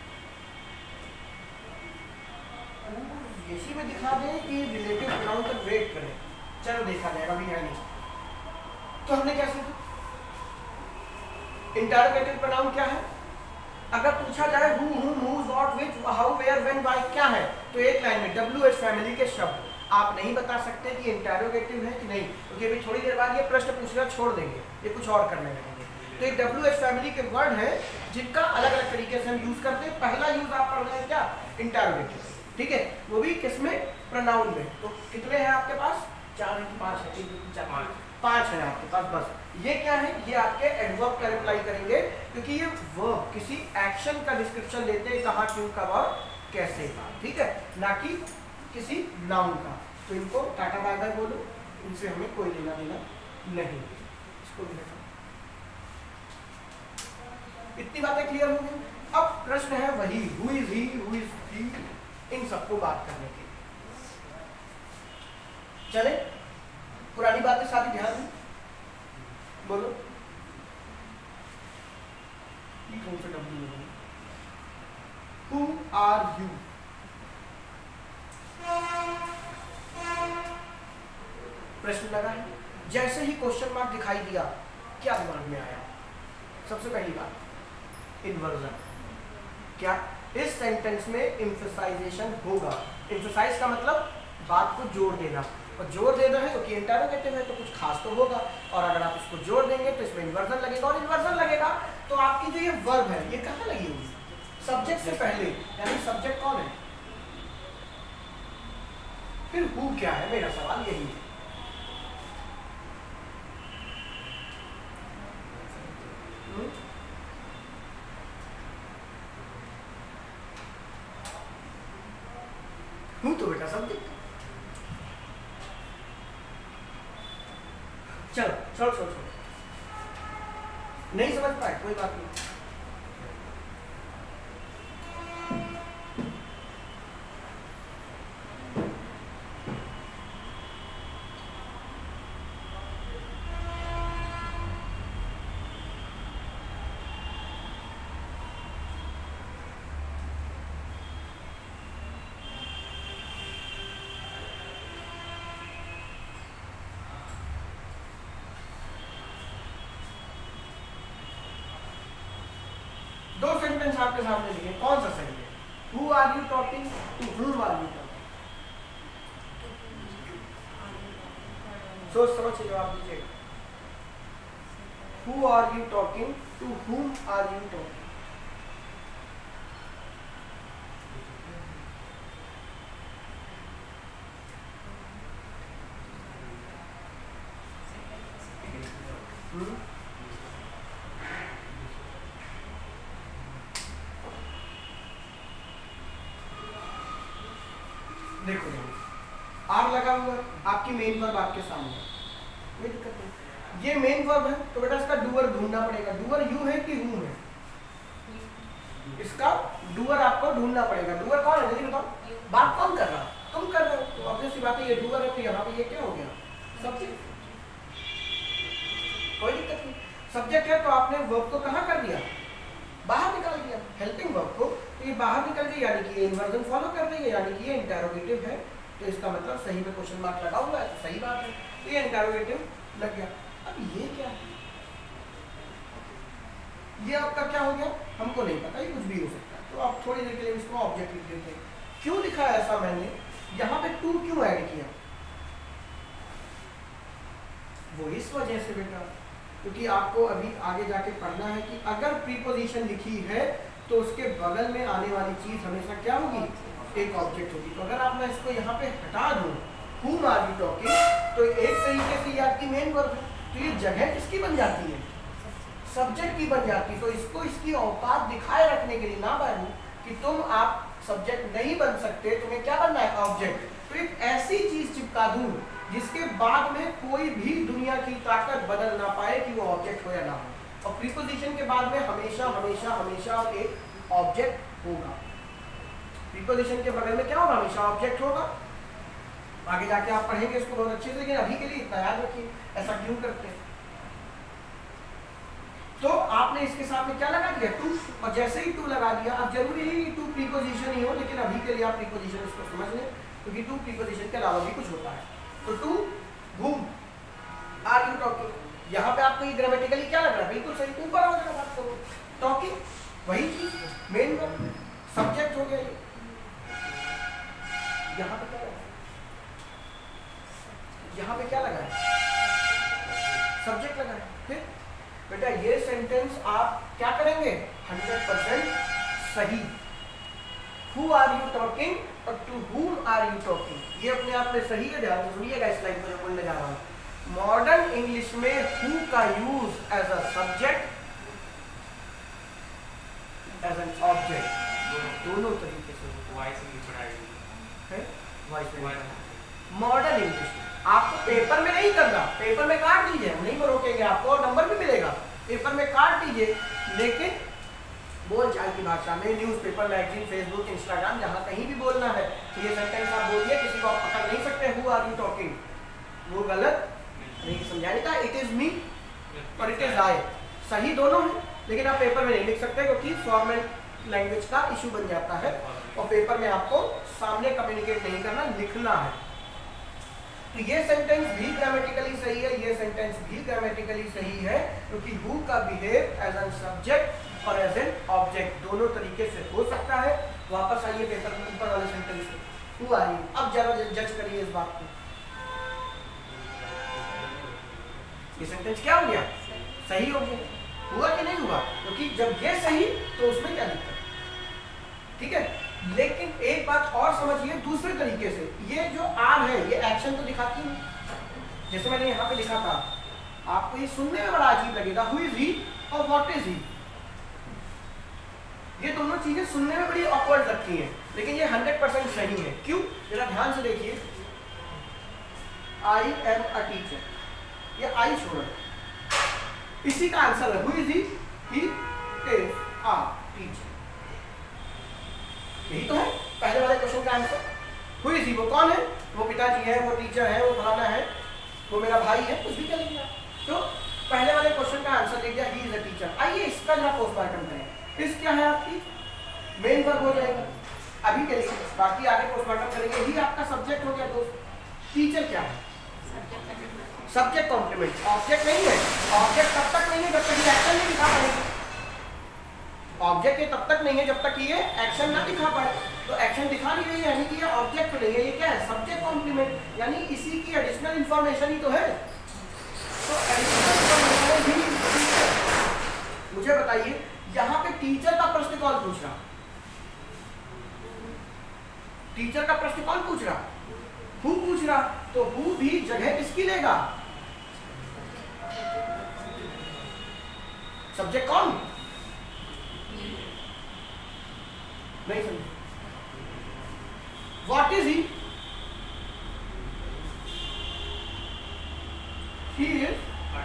इसी में दिखा दें कि रिलेटिव प्रोनाउन तक वेट करें, चलो देखा जाएगा, अभी है नहीं। तो हमने क्या सीखा, इंटरोगेटिव प्रोनाउन क्या है। अगर पूछा जाए who, whom, whose, what, which, how, where, when, why क्या है, तो एक लाइन में डब्ल्यू एच फैमिली के शब्द आप नहीं बता सकते कि इंटरोगेटिव है कि नहीं, क्योंकि अभी थोड़ी देर बाद ये प्रश्न पूछना छोड़ देंगे, ये कुछ और करने लगेंगे। तो एक डब्ल्यू एच फैमिली के वर्ड है जिनका अलग अलग तरीके से हम यूज करते हैं। पहला यूज आप पढ़ रहे हैं क्या, इंटरोगेटिव। ठीक है, वो भी किसमें, प्रोनाउन में। तो कितने हैं आपके पास, चार है, पांच है, चार, पांच है आपके पास बस। ये क्या है, ये आपके एडवर्ब का रिप्लाई करेंगे, क्योंकि ये वर्ब किसी एक्शन का डिस्क्रिप्शन देते हैं, कहाँ, क्यों, कब और कैसे का। ठीक है, ना कि किसी नाउन का। तो इनको टाटा बाय बाय बोलो, इनसे हमें कोई लेना देना नहीं। इसको भी देखो, इतनी बातें क्लियर हो गई। अब प्रश्न है वही, who is he, who is he, इन सबको बात करने के। चले पुरानी बातें सारी ध्यान में बोलो, कौन सा डब्ल्यू है, हु आर यू, प्रश्न लगा है। जैसे ही क्वेश्चन मार्क दिखाई दिया क्या दिमाग में आया, सबसे पहली बात इन्वर्जन। क्या इस सेंटेंस में एम्फसाइजेशन होगा? एम्फसाइज का मतलब बात को जोड़ देना, और जोड़ देना है क्योंकि इंटरोगेटिव है तो कुछ खास तो होगा, और अगर आप इसको जोड़ देंगे तो इसमें इन्वर्जन लगेगा, और इन्वर्जन लगेगा तो आपकी जो ये वर्ब है ये कहाँ लगी होगी? सब्जेक्ट से पहले, यानी सब्जेक्ट कौन है? फिर हु क्या है? मेरा सवाल यही है। हूँ तो बेटा सब्जेक्ट। चलो छोड़ छोड़ छोड़, नहीं समझ पाए कोई बात नहीं। दो सेंटेंस आपके सामने लिखे, कौन सा सही है? Who are you talking to whom are you talking? सोच समझ के जवाब दीजिएगा। Who are you talking to whom are you talking? देखो देखो आर लगा हुआ है, आपकी मेन वर्ब आपके सामने, कोई दिक्कत नहीं। ये मेन वर्ब है तो बेटा इसका डूअर ढूंढना पड़ेगा। डूअर यू है कि हूं है? इसका डूअर आपको ढूंढना पड़ेगा। डूअर कौन है जल्दी बताओ? बात कौन कर रहा? तुम कर रहे हो, तो ऑब्वियस सी बात है ये डूअर है, तो यहाँ पे ये क्या हो गया? सब्जेक्ट। कोई दिक्कत नहीं, सब्जेक्ट है तो आपने वर्ब को कहाँ कर दिया? बाहर निकाल दिया, हेल्पिंग वर्ब को। तो ये बाहर निकल गई, यानी कि ये इन्वर्जन फॉलो कर रही है, यानी कि ये इंटरोगेटिव है, तो इसका मतलब सही में क्वेश्चन मार्क लगा हुआ है, तो सही बात है, तो ये इंटरोगेटिव लग गया। अब ये क्या है? ये आपका क्या हो गया हमको नहीं पता, ये कुछ भी हो सकता है, तो आप थोड़ी देर के लिए इसको ऑब्जेक्ट लिख देते हैं। क्यों लिखा है ऐसा मैंने? यहाँ पे टू क्यों ऐड किया? वो इस वजह से बेटा, क्योंकि आपको अभी आगे जाके पढ़ना है कि अगर प्रीपोजिशन लिखी है तो उसके बगल में आने वाली चीज हमेशा क्या होगी? एक ऑब्जेक्ट होगी। तो अगर आप मैं इसको यहाँ पे हटा दूं, whom are you talking, तो एक तरीके से ये आपकी मेन वर्ब है, तो ये जगह किसकी बन जाती है? सब्जेक्ट की बन जाती है। तो इसको इसकी औकात दिखाए रखने के लिए ना बाबू कि तुम आप सब्जेक्ट नहीं बन सकते, तुम्हें क्या बनना है? ऑब्जेक्ट। तो एक ऐसी चीज चिपका दूं जिसके बाद में कोई भी दुनिया की ताकत बदल ना पाए कि वो ऑब्जेक्ट हो या ना हो। और प्रीपोजिशन के बाद में हमेशा हमेशा हमेशा एक ऑब्जेक्ट होगा। प्रीपोजिशन के बगल में क्या होगा? हमेशा ऑब्जेक्ट होगा। आगे जाके आप पढ़ेंगे इसको बहुत अच्छे से, लेकिन अभी के लिए इतना याद रखिए ऐसा क्यों करते हैं। तो आपने इसके साथ में क्या लगा दिया? टू। और जैसे ही टू लगा दिया, अब जरूरी नहीं कि टू प्रीपोजिशन ही हो, लेकिन अभी के लिए आप प्रीपोजिशन इसको समझ लें, क्योंकि टू प्रीपोजिशन के अलावा भी कुछ होता है। तो to whom are you talking, यहाँ पे आपको ये ग्रामेटिकली क्या लग रहा है? बिल्कुल सही, ऊपर हो जाएगा बात करो। टॉकिंग वही चीज, मेन वर्ब, सब्जेक्ट हो गया ये। यहाँ पे क्या लगा? यहाँ पे क्या लगा है? सब्जेक्ट लगा है। फिर बेटा ये सेंटेंस आप क्या करेंगे? हंड्रेड परसेंट सही। Who are you talking और to whom are you talking, ये अपने आप में सही है। ध्यान से सुनिएगा इस लाइन को जो बोलने जा रहा हूँ। मॉडर्न इंग्लिश में who का use as a subject, as an object, दोनों तरीके से वॉइस में पढ़ाई है। वॉइस में मॉडर्न इंग्लिश आपको पेपर में नहीं करना, पेपर में काट दीजिए, हम नहीं रोकेंगे आपको, और नंबर भी मिलेगा, पेपर में काट दीजिए, लेकिन बोल चाल की भाषा में न्यूज़पेपर, मैगजीन, फेसबुक, इंस्टाग्राम, जहाँ कहीं भी बोलना है तो ये सेंटेंस आप बोलिए, किसी को आप पकड़ नहीं सकते। हु आर यू टॉकिंग, वो गलत नहीं समझाने का, इट इज मी और इट इज आई, सही दोनों है, लेकिन आप पेपर में नहीं लिख सकते क्योंकि फॉर्मल लैंग्वेज का इशू बन जाता है, और पेपर में आपको सामने कम्युनिकेट नहीं करना, लिखना है। तो ये सेंटेंस भी ग्रामेटिकली सही है, ये सेंटेंस भी ग्रामेटिकली सही है, क्योंकि हु का बिहेव एज एन सब्जेक्ट और एज एन ऑब्जेक्ट, दोनों तरीके से हो सकता है। वापस आइए पेपर के ऊपर वाले सेंटेंस पे, हु आर यू। अब जरा जज करिए इस बात को, ये सेंटेंस क्या हो गया, सही हो गया, हुआ कि नहीं हुआ? क्योंकि जब ये सही तो उसमें क्या दिक्कत, ठीक है। लेकिन एक बात और समझिए दूसरे तरीके से, ये जो आर है ये एक्शन तो दिखाती नहीं। जैसे मैंने यहाँ पे लिखा था, आपको ये सुनने में बड़ा अजीब लगेगा, हु इज ही और व्हाट इज ही, ये दोनों चीजें सुनने में बड़ी ऑकवर्ड लगती हैं, लेकिन ये हंड्रेड परसेंट सही है। क्यों? जरा ध्यान से देखिए, आई एम अ टीचर, ये आई छोड़, इसी का आंसर है, who is he, he is a teacher, यही तो है पहले वाले क्वेश्चन का आंसर। हु इज ही, वो कौन है, वो पिताजी है, वो टीचर है, वो फलाना है, वो मेरा भाई है, कुछ भी कर लिया। तो पहले वाले क्वेश्चन का आंसर ले लिया, ही इज अ टीचर। आइए इसका जरा पोस्टमार्टम करें, इस क्या है आपकी मेन वर्ब हो जाएगा अभी के लिए, बाकी आगे पोस्टमार्टम करेंगे। ही आपका सब्जेक्ट हो गया दोस्त, टीचर क्या है, सब्जेक्ट कॉम्प्लीमेंट, ऑब्जेक्ट नहीं है। ऑब्जेक्ट तब तक नहीं है जब तक ये एक्शन नहीं दिखा पाएगा, ऑब्जेक्ट ये तब तक नहीं है जब तक ये एक्शन ना दिखा पाए। तो एक्शन दिखा नहीं रही है, यानी कि ये ऑब्जेक्ट नहीं है, ये क्या है, सब्जेक्ट कॉम्प्लीमेंट, यानी इसी की एडिशनल इंफॉर्मेशन ही तो है। तो एडिशनल इंफॉर्मेशन ही, मुझे बताइए यहाँ पे टीचर का प्रश्न कौन पूछ रहा, टीचर का प्रश्न कौन पूछ रहा, हु पूछ रहा। तो हु भी जगह किसकी लेगा, सब्जेक्ट कौन, नहीं समझे। What is he, he is,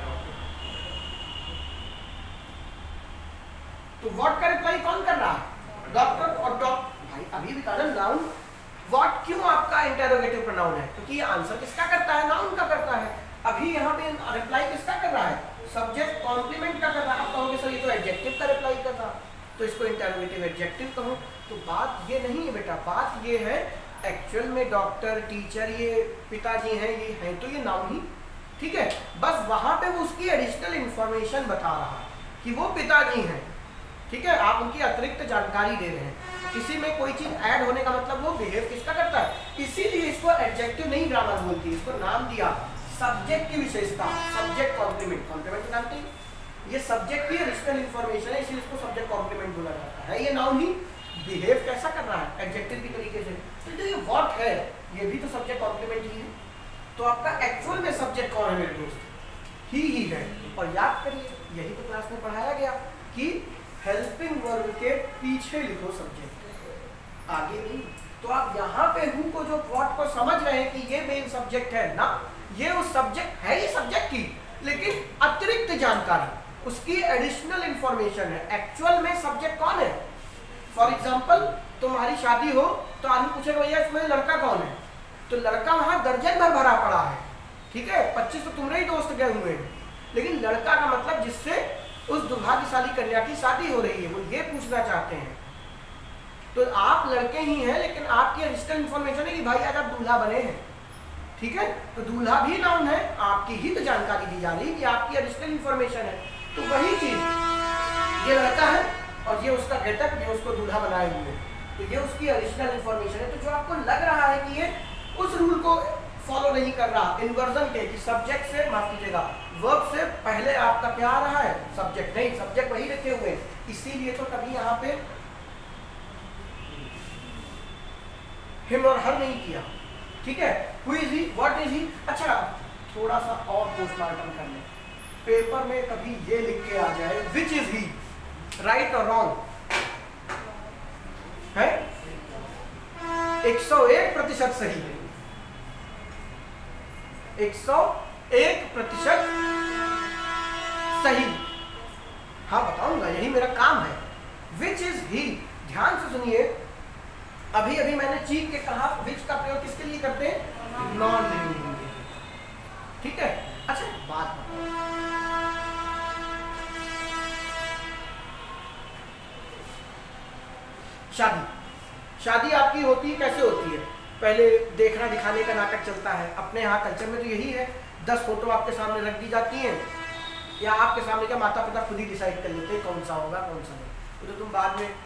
तो व्हाट का रिप्लाई कौन कर रहा है, डॉक्टर। और डॉक्टर भाई अभी भी कहा नाउन, व्हाट क्यों आपका इंटेरोगेटिव प्रोनाउन है, क्योंकि ये आंसर किसका करता है, नाउन का करता है। अभी यहाँ पे रिप्लाई किसका कर रहा है, सब्जेक्ट कॉम्प्लीमेंट का कर रहा है। आप कहोगे सर ये तो एडजेक्टिव का रिप्लाई कर रहा है, तो इसको इंटेरोगेटिव एडजेक्टिव कहो। तो बात ये नहीं है बेटा, बात ये है एक्चुअल में डॉक्टर, टीचर, ये पिताजी हैं, ये हैं, तो ये नाउन ही, ठीक है। बस वहां पे वो उसकी एडिशनल इंफॉर्मेशन बता रहा है कि वो पिताजी हैं, ठीक है। आप उनकी अतिरिक्त जानकारी दे रहे हैं। किसी में कोई चीज ऐड होने का मतलब वो बिहेव किसका करता है, इसीलिए इसको एडजेक्टिव नहीं ग्रामर बोलती, इसको नाम दिया सब्जेक्ट की विशेषता, सब्जेक्ट कॉम्प्लीमेंट। कॉम्प्लीमेंट जानते हैं, ये सब्जेक्ट की एडिशनल इंफॉर्मेशन है, इसलिए इसको सब्जेक्ट कॉम्प्लीमेंट बोला जाता है। ये नाउन ही बिहेव कैसा कर रहा है, एडजेक्टिव की तरीके से। तो जो ये व्हाट है ये भी तो सब्जेक्ट कॉम्प्लीमेंट ही है। तो आपका एक्चुअल में सब्जेक्ट कौन है मेरे दोस्त, ही ही है। और याद करिए यही तो क्लास में पढ़ाया गया कि हेल्पिंग वर्ब के पीछे लिखो सब्जेक्ट, आगे नहीं। तो आप यहाँ पे हु को जो व्हाट को समझ रहे हैं कि ये मेन सब्जेक्ट है ना, ये उस सब्जेक्ट है ही सब्जेक्ट की, लेकिन अतिरिक्त जानकारी, उसकी एडिशनल इंफॉर्मेशन है। एक्चुअल में सब्जेक्ट कौन है। फॉर एग्जाम्पल तुम्हारी शादी हो तो आदमी पूछेगा भैया इसमें लड़का कौन है, तो लड़का वहां दर्जन भर भरा पड़ा है, ठीक है, पच्चीस तो तुम्हारे ही दोस्त गए हुए हैं, लेकिन लड़का का मतलब जिससे उस दुर्भाग्यशाली कन्या की शादी हो रही है, वो ये पूछना चाहते हैं। तो आप लड़के ही हैं, लेकिन आपकी एडिशनल इंफॉर्मेशन है कि भाई आज आप दूल्हा बने हैं, ठीक है। तो दूल्हा भी नाउन है, आपकी ही तो जानकारी दी जा रही है कि आपकी एडिशनल इंफॉर्मेशन है। तो वही चीज ये लड़का है और ये उसका गेटअप, ये उसको दूल्हा बनाए हुए हैं, तो ये उसकी एडिशनल इंफॉर्मेशन है। तो जो आपको लग रहा है कि ये उस रूल को फॉलो नहीं कर रहा, इन्वर्जन के, कि सब्जेक्ट से, माफ कीजिएगा, वर्ब से पहले आपका क्या आ रहा है, सब्जेक्ट, नहीं, सब्जेक्ट वही रखे हुए हैं। इसीलिए तो कभी यहाँ पे हिम और हर नहीं किया, ठीक है। Who is he, what is he. अच्छा थोड़ा सा और पोस्टमार्टम कर लें, पेपर में कभी ये लिख के आ जाए विच इज ही, राइट और रॉन्ग है, एक सौ एक प्रतिशत सही है, एक सौ एक प्रतिशत सही। हाँ बताऊंगा, यही मेरा काम है। विच इज ही, ध्यान से सुनिए, अभी अभी मैंने चीख के कहा विच का प्रयोग किसके लिए करते हैं, नॉन लिविंग, ठीक है। अच्छा बात बताओ, शादी, शादी आपकी होती है, कैसे होती है, पहले देखना दिखाने का नाटक चलता है। अपने यहाँ कल्चर में तो यही है, दस फोटो आपके सामने रख दी जाती हैं, या आपके सामने क्या माता पिता खुद ही डिसाइड कर लेते हैं कौन सा होगा कौन सा नहीं, तो तुम बाद में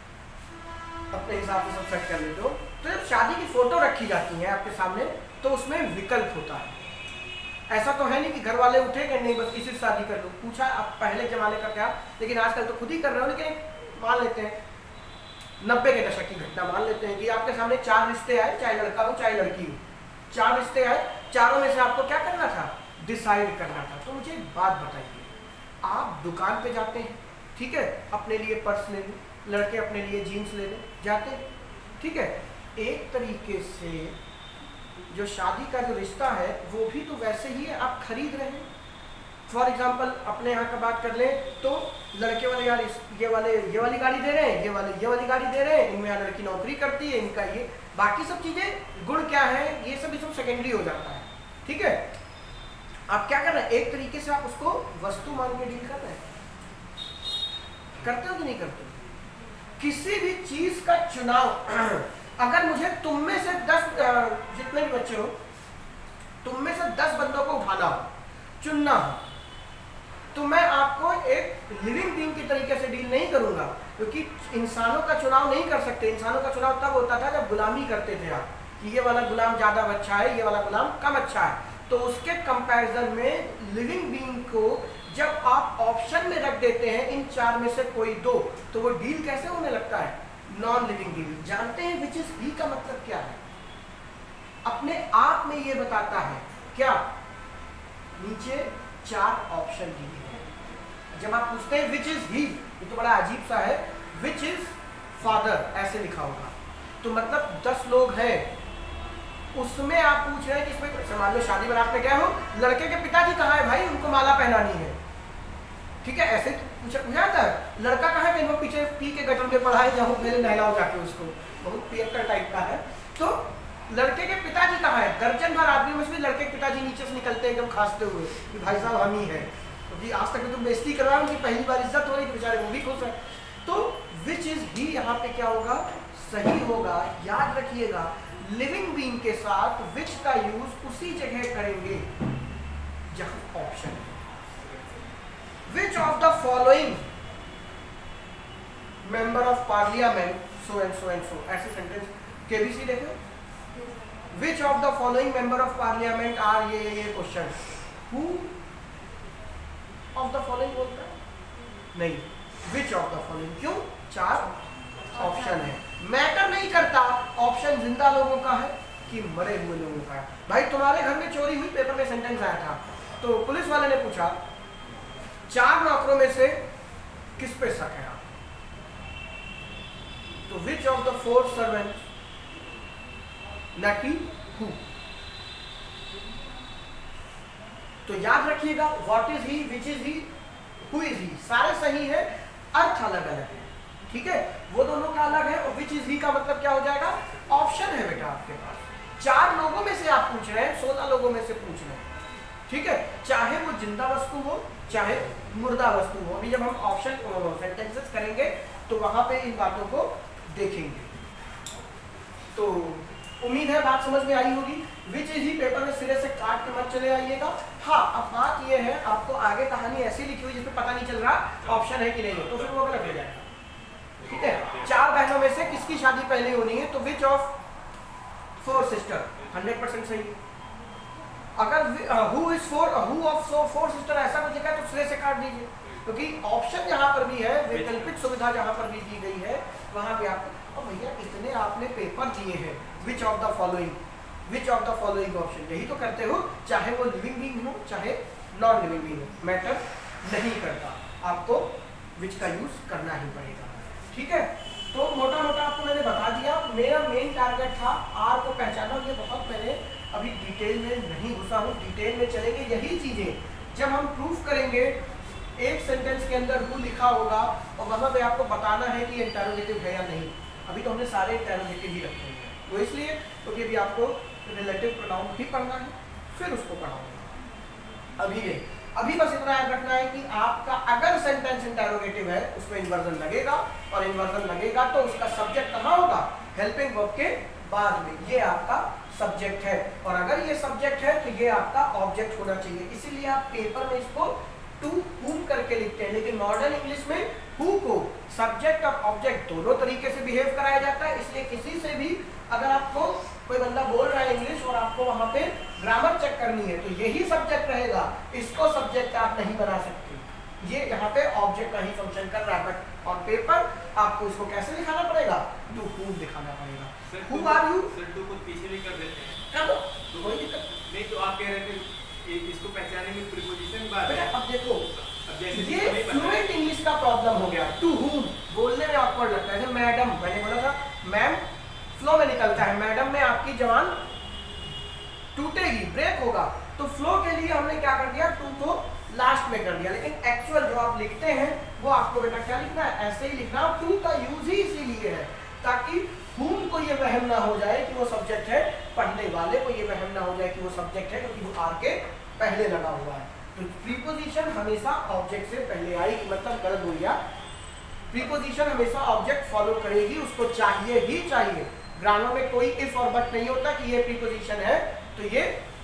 अपने हिसाब से सब सेट कर लेते हो। तो जब शादी की फोटो रखी जाती है आपके सामने तो उसमें विकल्प होता है। ऐसा तो है नहीं कि घर वाले उठे कि नहीं बस किसी से शादी कर लो, पूछा आप पहले जमाने का क्या, लेकिन आजकल तो खुद ही कर रहे हो। लेकिन मान लेते हैं नब्बे के दशक की घटना मान लेते हैं कि आपके सामने चार रिश्ते आए, चाहे लड़का हो चाहे लड़की हो, चार रिश्ते आए, चारों में से आपको क्या करना था, डिसाइड करना था। तो मुझे एक बात बताइए, आप दुकान पे जाते हैं, ठीक है, अपने लिए पर्स ले लें, लड़के अपने लिए जीन्स ले लें, जाते हैं, ठीक है। एक तरीके से जो शादी का जो रिश्ता है वो भी तो वैसे ही है, आप खरीद रहे हैं। फॉर एग्जाम्पल अपने यहाँ का बात कर लें तो लड़के वाले यार ये वाले ये वाली गाड़ी दे रहे हैं, ये वाले ये वाली गाड़ी दे रहे हैं, इनमें लड़की नौकरी करती है, इनका ये बाकी सब चीज़ें गुण क्या है ये सब सब सेकेंडरी हो जाता है, ठीक है। आप क्या कर रहे हैं, एक तरीके से आप उसको वस्तु मान के डील कर रहे हैं, करते हो कि नहीं करते हो। किसी भी चीज का चुनाव अगर मुझे तुम में से दस जितने भी बच्चे हो तुम में से दस बंदों को उठाना हो, चुनना हो, तो मैं आपको एक लिविंग बीइंग की तरीके से डील नहीं करूंगा, क्योंकि इंसानों का चुनाव नहीं कर सकते। इंसानों का चुनाव तब होता था जब गुलामी करते थे आप, कि ये वाला गुलाम ज्यादा अच्छा है, ये वाला गुलाम कम अच्छा है। तो उसके कंपैरिजन में लिविंग बीइंग को जब आप ऑप्शन में रख देते हैं इन चार में से कोई दो, तो वो डील कैसे होने लगता है, नॉन लिविंग डील। जानते हैं विच इज ही का मतलब क्या है, अपने आप में ये बताता है क्या, नीचे चार ऑप्शन दिए हैं। जब आप पूछते हैं विच इज ही, ये तो बड़ा अजीब सा है, विच इज फादर ऐसे लिखा होगा, तो मतलब दस लोग हैं, उसमें आप पूछ रहे हैं कि इसमें मान लो शादी बारात में गए हो, लड़के के पिताजी कहाँ है भाई, उनको माला पहनानी है, ठीक है, ऐसे पूछा पूछा था। लड़का कहाँ है, वो पीछे पी के गटर में पढ़ा है, जाओ पहले नहलाओ जाके उसको, बहुत पियक्कर टाइप का है। तो लड़के के पिताजी कहाँ है, दर्जन भर आदमी में से लड़के के पिताजी नीचे से निकलते हैं एकदम खासते हुए कि भाई साहब हम ही है, क्योंकि आज तक तुम बेइज्जती करवा, उनकी पहली बार इज्जत हो रही, तो बेचारे वो भी खुश है। तो विच इज ही यहाँ पे क्या होगा, सही होगा। याद रखिएगा लिविंग बीइंग के साथ विच का यूज उसी जगह करेंगे जहां ऑप्शन है। Which of the following member of parliament so and so and so, ऐसे सेंटेंस केबीसी देखो, which of the following member of parliament are, ये ये question, who of the following बोलता है नहीं, विच ऑफ द फॉलोइंग, क्यों, चार ऑप्शन है, मैटर नहीं करता ऑप्शन जिंदा लोगों का है कि मरे हुए लोगों का है। भाई तुम्हारे घर में चोरी हुई, पेपर में सेंटेंस आया था, तो पुलिस वाले ने पूछा चार नौकरों में से किस पे शक है आप, तो which of the four servants, ना कि हु। तो याद रखिएगा what is he, which is he, who is he, सारे सही है, अर्थ अलग अलग है, ठीक है, वो दोनों का अलग है। और विच इज ही का मतलब क्या हो जाएगा, ऑप्शन है बेटा आपके पास, चार लोगों में से आप पूछ रहे हैं, सोलह लोगों में से पूछ रहे हैं, ठीक है, चाहे वो जिंदा वस्तु हो चाहे मुर्दा वस्तु हो। अभी जब हम ऑप्शन सेंटेंसेस करेंगे तो वहां पे इन बातों को देखेंगे। तो उम्मीद है बात समझ में आई होगी। विच इज ही पेपर में सिरे से काट के मत चले आइएगा। हाँ, अब बात ये है, आपको आगे कहानी ऐसी लिखी हुई जिसमें पता नहीं चल रहा ऑप्शन है कि नहीं है, तो फिर वो गलत हो जाएगा, ठीक है। चार बहनों में से किसकी शादी पहले होनी है, तो which of four sister, hundred percent सही। अगर who is four, who of four sister ऐसा कुछ लिखा है तो सिरे से काट दीजिए, क्योंकि ऑप्शन जहां पर भी है, वैकल्पिक सुविधा जहां पर भी दी गई है वहां पे आप, और भैया इतने आपने पेपर दिए हैं, which of the following, which of the following option, यही तो करते हो, चाहे वो लिविंग बीइंग हो चाहे नॉन लिविंग बीइंग हो, मैटर नहीं करता, आपको विच का यूज करना ही पड़ेगा, ठीक है। तो मोटा मोटा आपको मैंने बता दिया। मेरा मेन टारगेट था आर को पहचाना, ये बहुत मैंने अभी डिटेल में नहीं घुसा हूँ, डिटेल में चलेंगे यही चीजें जब हम प्रूफ करेंगे। एक सेंटेंस के अंदर हु लिखा होगा और वहां पे आपको बताना है कि इंटरोगेटिव है या नहीं। अभी तो हमने सारे इंटरोगेटिव ही रखे हैं, वो इसलिए क्योंकि तो अभी आपको रिलेटिव प्रोनाउन भी पढ़ना है, फिर उसको पढ़ाऊंगा, अभी नहीं। अभी बस इतना याद रखना है कि आपका अगर सेंटेंस इंटरोगेटिव है उसमें इन्वर्जन लगेगा, और इन्वर्जन लगेगा तो उसका सब्जेक्ट कहाँ होगा, हेल्पिंग वर्ब के बाद में, ये आपका सब्जेक्ट है। और अगर ये सब्जेक्ट है तो ये आपका ऑब्जेक्ट होना चाहिए, इसीलिए आप पेपर में इसको टू लेकिन मॉडर्न इंग्लिश में हु को सब्जेक्ट और ऑब्जेक्ट दोनों तरीके से बिहेव कराया जाता है। इसलिए किसी से भी अगर आपको कोई बंदा बोल रहा है इंग्लिश और आपको वहां पे ग्रामर चेक करनी है तो यही सब्जेक्ट रहेगा, इसको सब्जेक्ट आप नहीं बना सकते। ये यहाँ पे ऑब्जेक्ट का ही फंक्शन कर रहा है, बट ऑन पेपर आपको इसको कैसे दिखाना पड़ेगा, टू हू दिखाना पड़ेगा। Who are you sir to को पीछे भी कर देते हैं, कर दो तो कोई दिक्कत नहीं। तो आप कह रहे थे कि इसको पहचानने में प्रीपोजिशन बात है। अब देखो अब जैसे ये फ्लुएंट इंग्लिश का प्रॉब्लम हो गया। टू हूम बोलने में ऑकवर्ड लगता है। जैसे मैडम, मैंने बोला था मैम फ्लो में निकलता है, मैडम में आपकी जवान टूटेगी, ब्रेक होगा, तो फ्लो के लिए हमने क्या कर दिया, टू को लास्ट में कर दिया। लेकिन एक्चुअल जो आप लिखते हैं वो आपको बेटा क्या लिखना है, ऐसे ही लिखना। टू का यूज ही इसीलिए है ताकि whom को ये वहम ना हो जाए कि वो सब्जेक्ट है, पढ़ने वाले को ये वहम ना हो जाए कि वो सब्जेक्ट है, क्योंकि वो आर के पहले लगा हुआ है। तो प्रीपोजिशन हमेशा ऑब्जेक्ट से पहले आएगी, मतलब गलत हो गया। प्रीपोजिशन हमेशा ऑब्जेक्ट फॉलो करेगी, उसको चाहिए ही चाहिए। ग्रामर में कोई इफ और बट नहीं होता कि ये प्रीपोजिशन है तो ये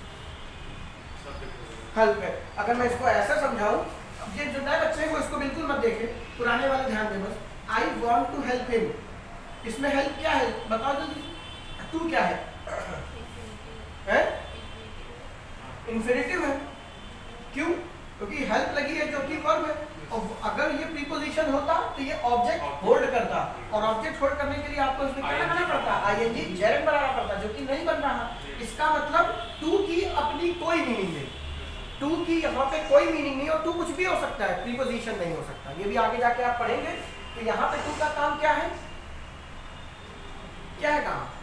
हेल्प है। अगर मैं इसको ऐसा समझाऊं, ये जो नए बच्चे हैं वो इसको बिल्कुल मत देखें, पुराने वाले ध्यान दें बस। I want to help him, इसमें हेल्प क्या है बताओ जल्दी। टू क्या है, है? इन्फिनिटिव है। क्यों? क्योंकि हेल्प लगी है जो कि वर्ब है। और अगर ये प्रीपोजिशन होता तो ये ऑब्जेक्ट होल्ड करता, और ऑब्जेक्ट होल्ड करने के लिए आपको इसमें क्या लगाना पड़ता, आईएनजी जेरेंट बनाना पड़ता, जो कि नहीं बन रहा। इसका मतलब टू की अपनी कोई मीनिंग नहीं, टू की यहाँ पे कोई मीनिंग नहीं, और टू कुछ भी हो सकता है, प्रीपोजिशन नहीं हो सकता। ये भी आगे जाके आप पढ़ेंगे। तो यहाँ पे टू का काम क्या है, क्या है काम,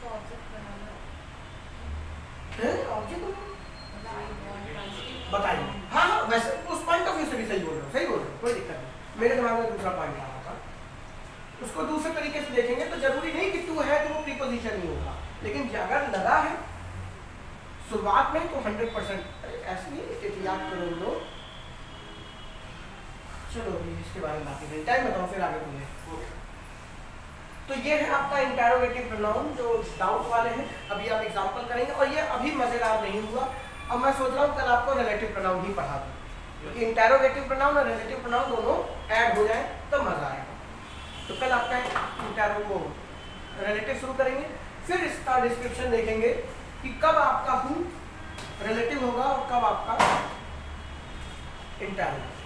ऑब्जेक्ट बताइए। हाँ हाँ, वैसे उस पॉइंट ऑफ व्यू से भी सही बोल रहे हो, सही बोल रहे हो, कोई दिक्कत नहीं। मेरे दिमाग में दूसरा पॉइंट आ रहा था, उसको दूसरे तरीके से देखेंगे तो जरूरी नहीं कि टू है तो वो प्रीपोजिशन ही होगा, लेकिन अगर लगा है शुरुआत में तो हंड्रेड परसेंट ऐसे नहीं याद करो लोग। चलो इसके बारे में बात करें, टाइम बताओ फिर आगे बोले। तो ये है आपका इंटरोगेटिव प्रोनाउन जो डाउट वाले हैं, अभी आप एग्जांपल करेंगे। और ये अभी मजेदार नहीं हुआ, अब मैं सोच रहा हूँ कल आपको रिलेटिव प्रोनाउन ही पढ़ा दूँ, क्योंकि इंटरोगेटिव प्रोनाउन और रिलेटिव प्रोनाउन दोनों ऐड हो जाए तो मजा आएगा। तो कल आपका इंटरो वो रिलेटिव शुरू करेंगे, फिर इसका डिस्क्रिप्शन देखेंगे कि कब आपका हूँ रिलेटिव होगा और कब आपका इंटरो।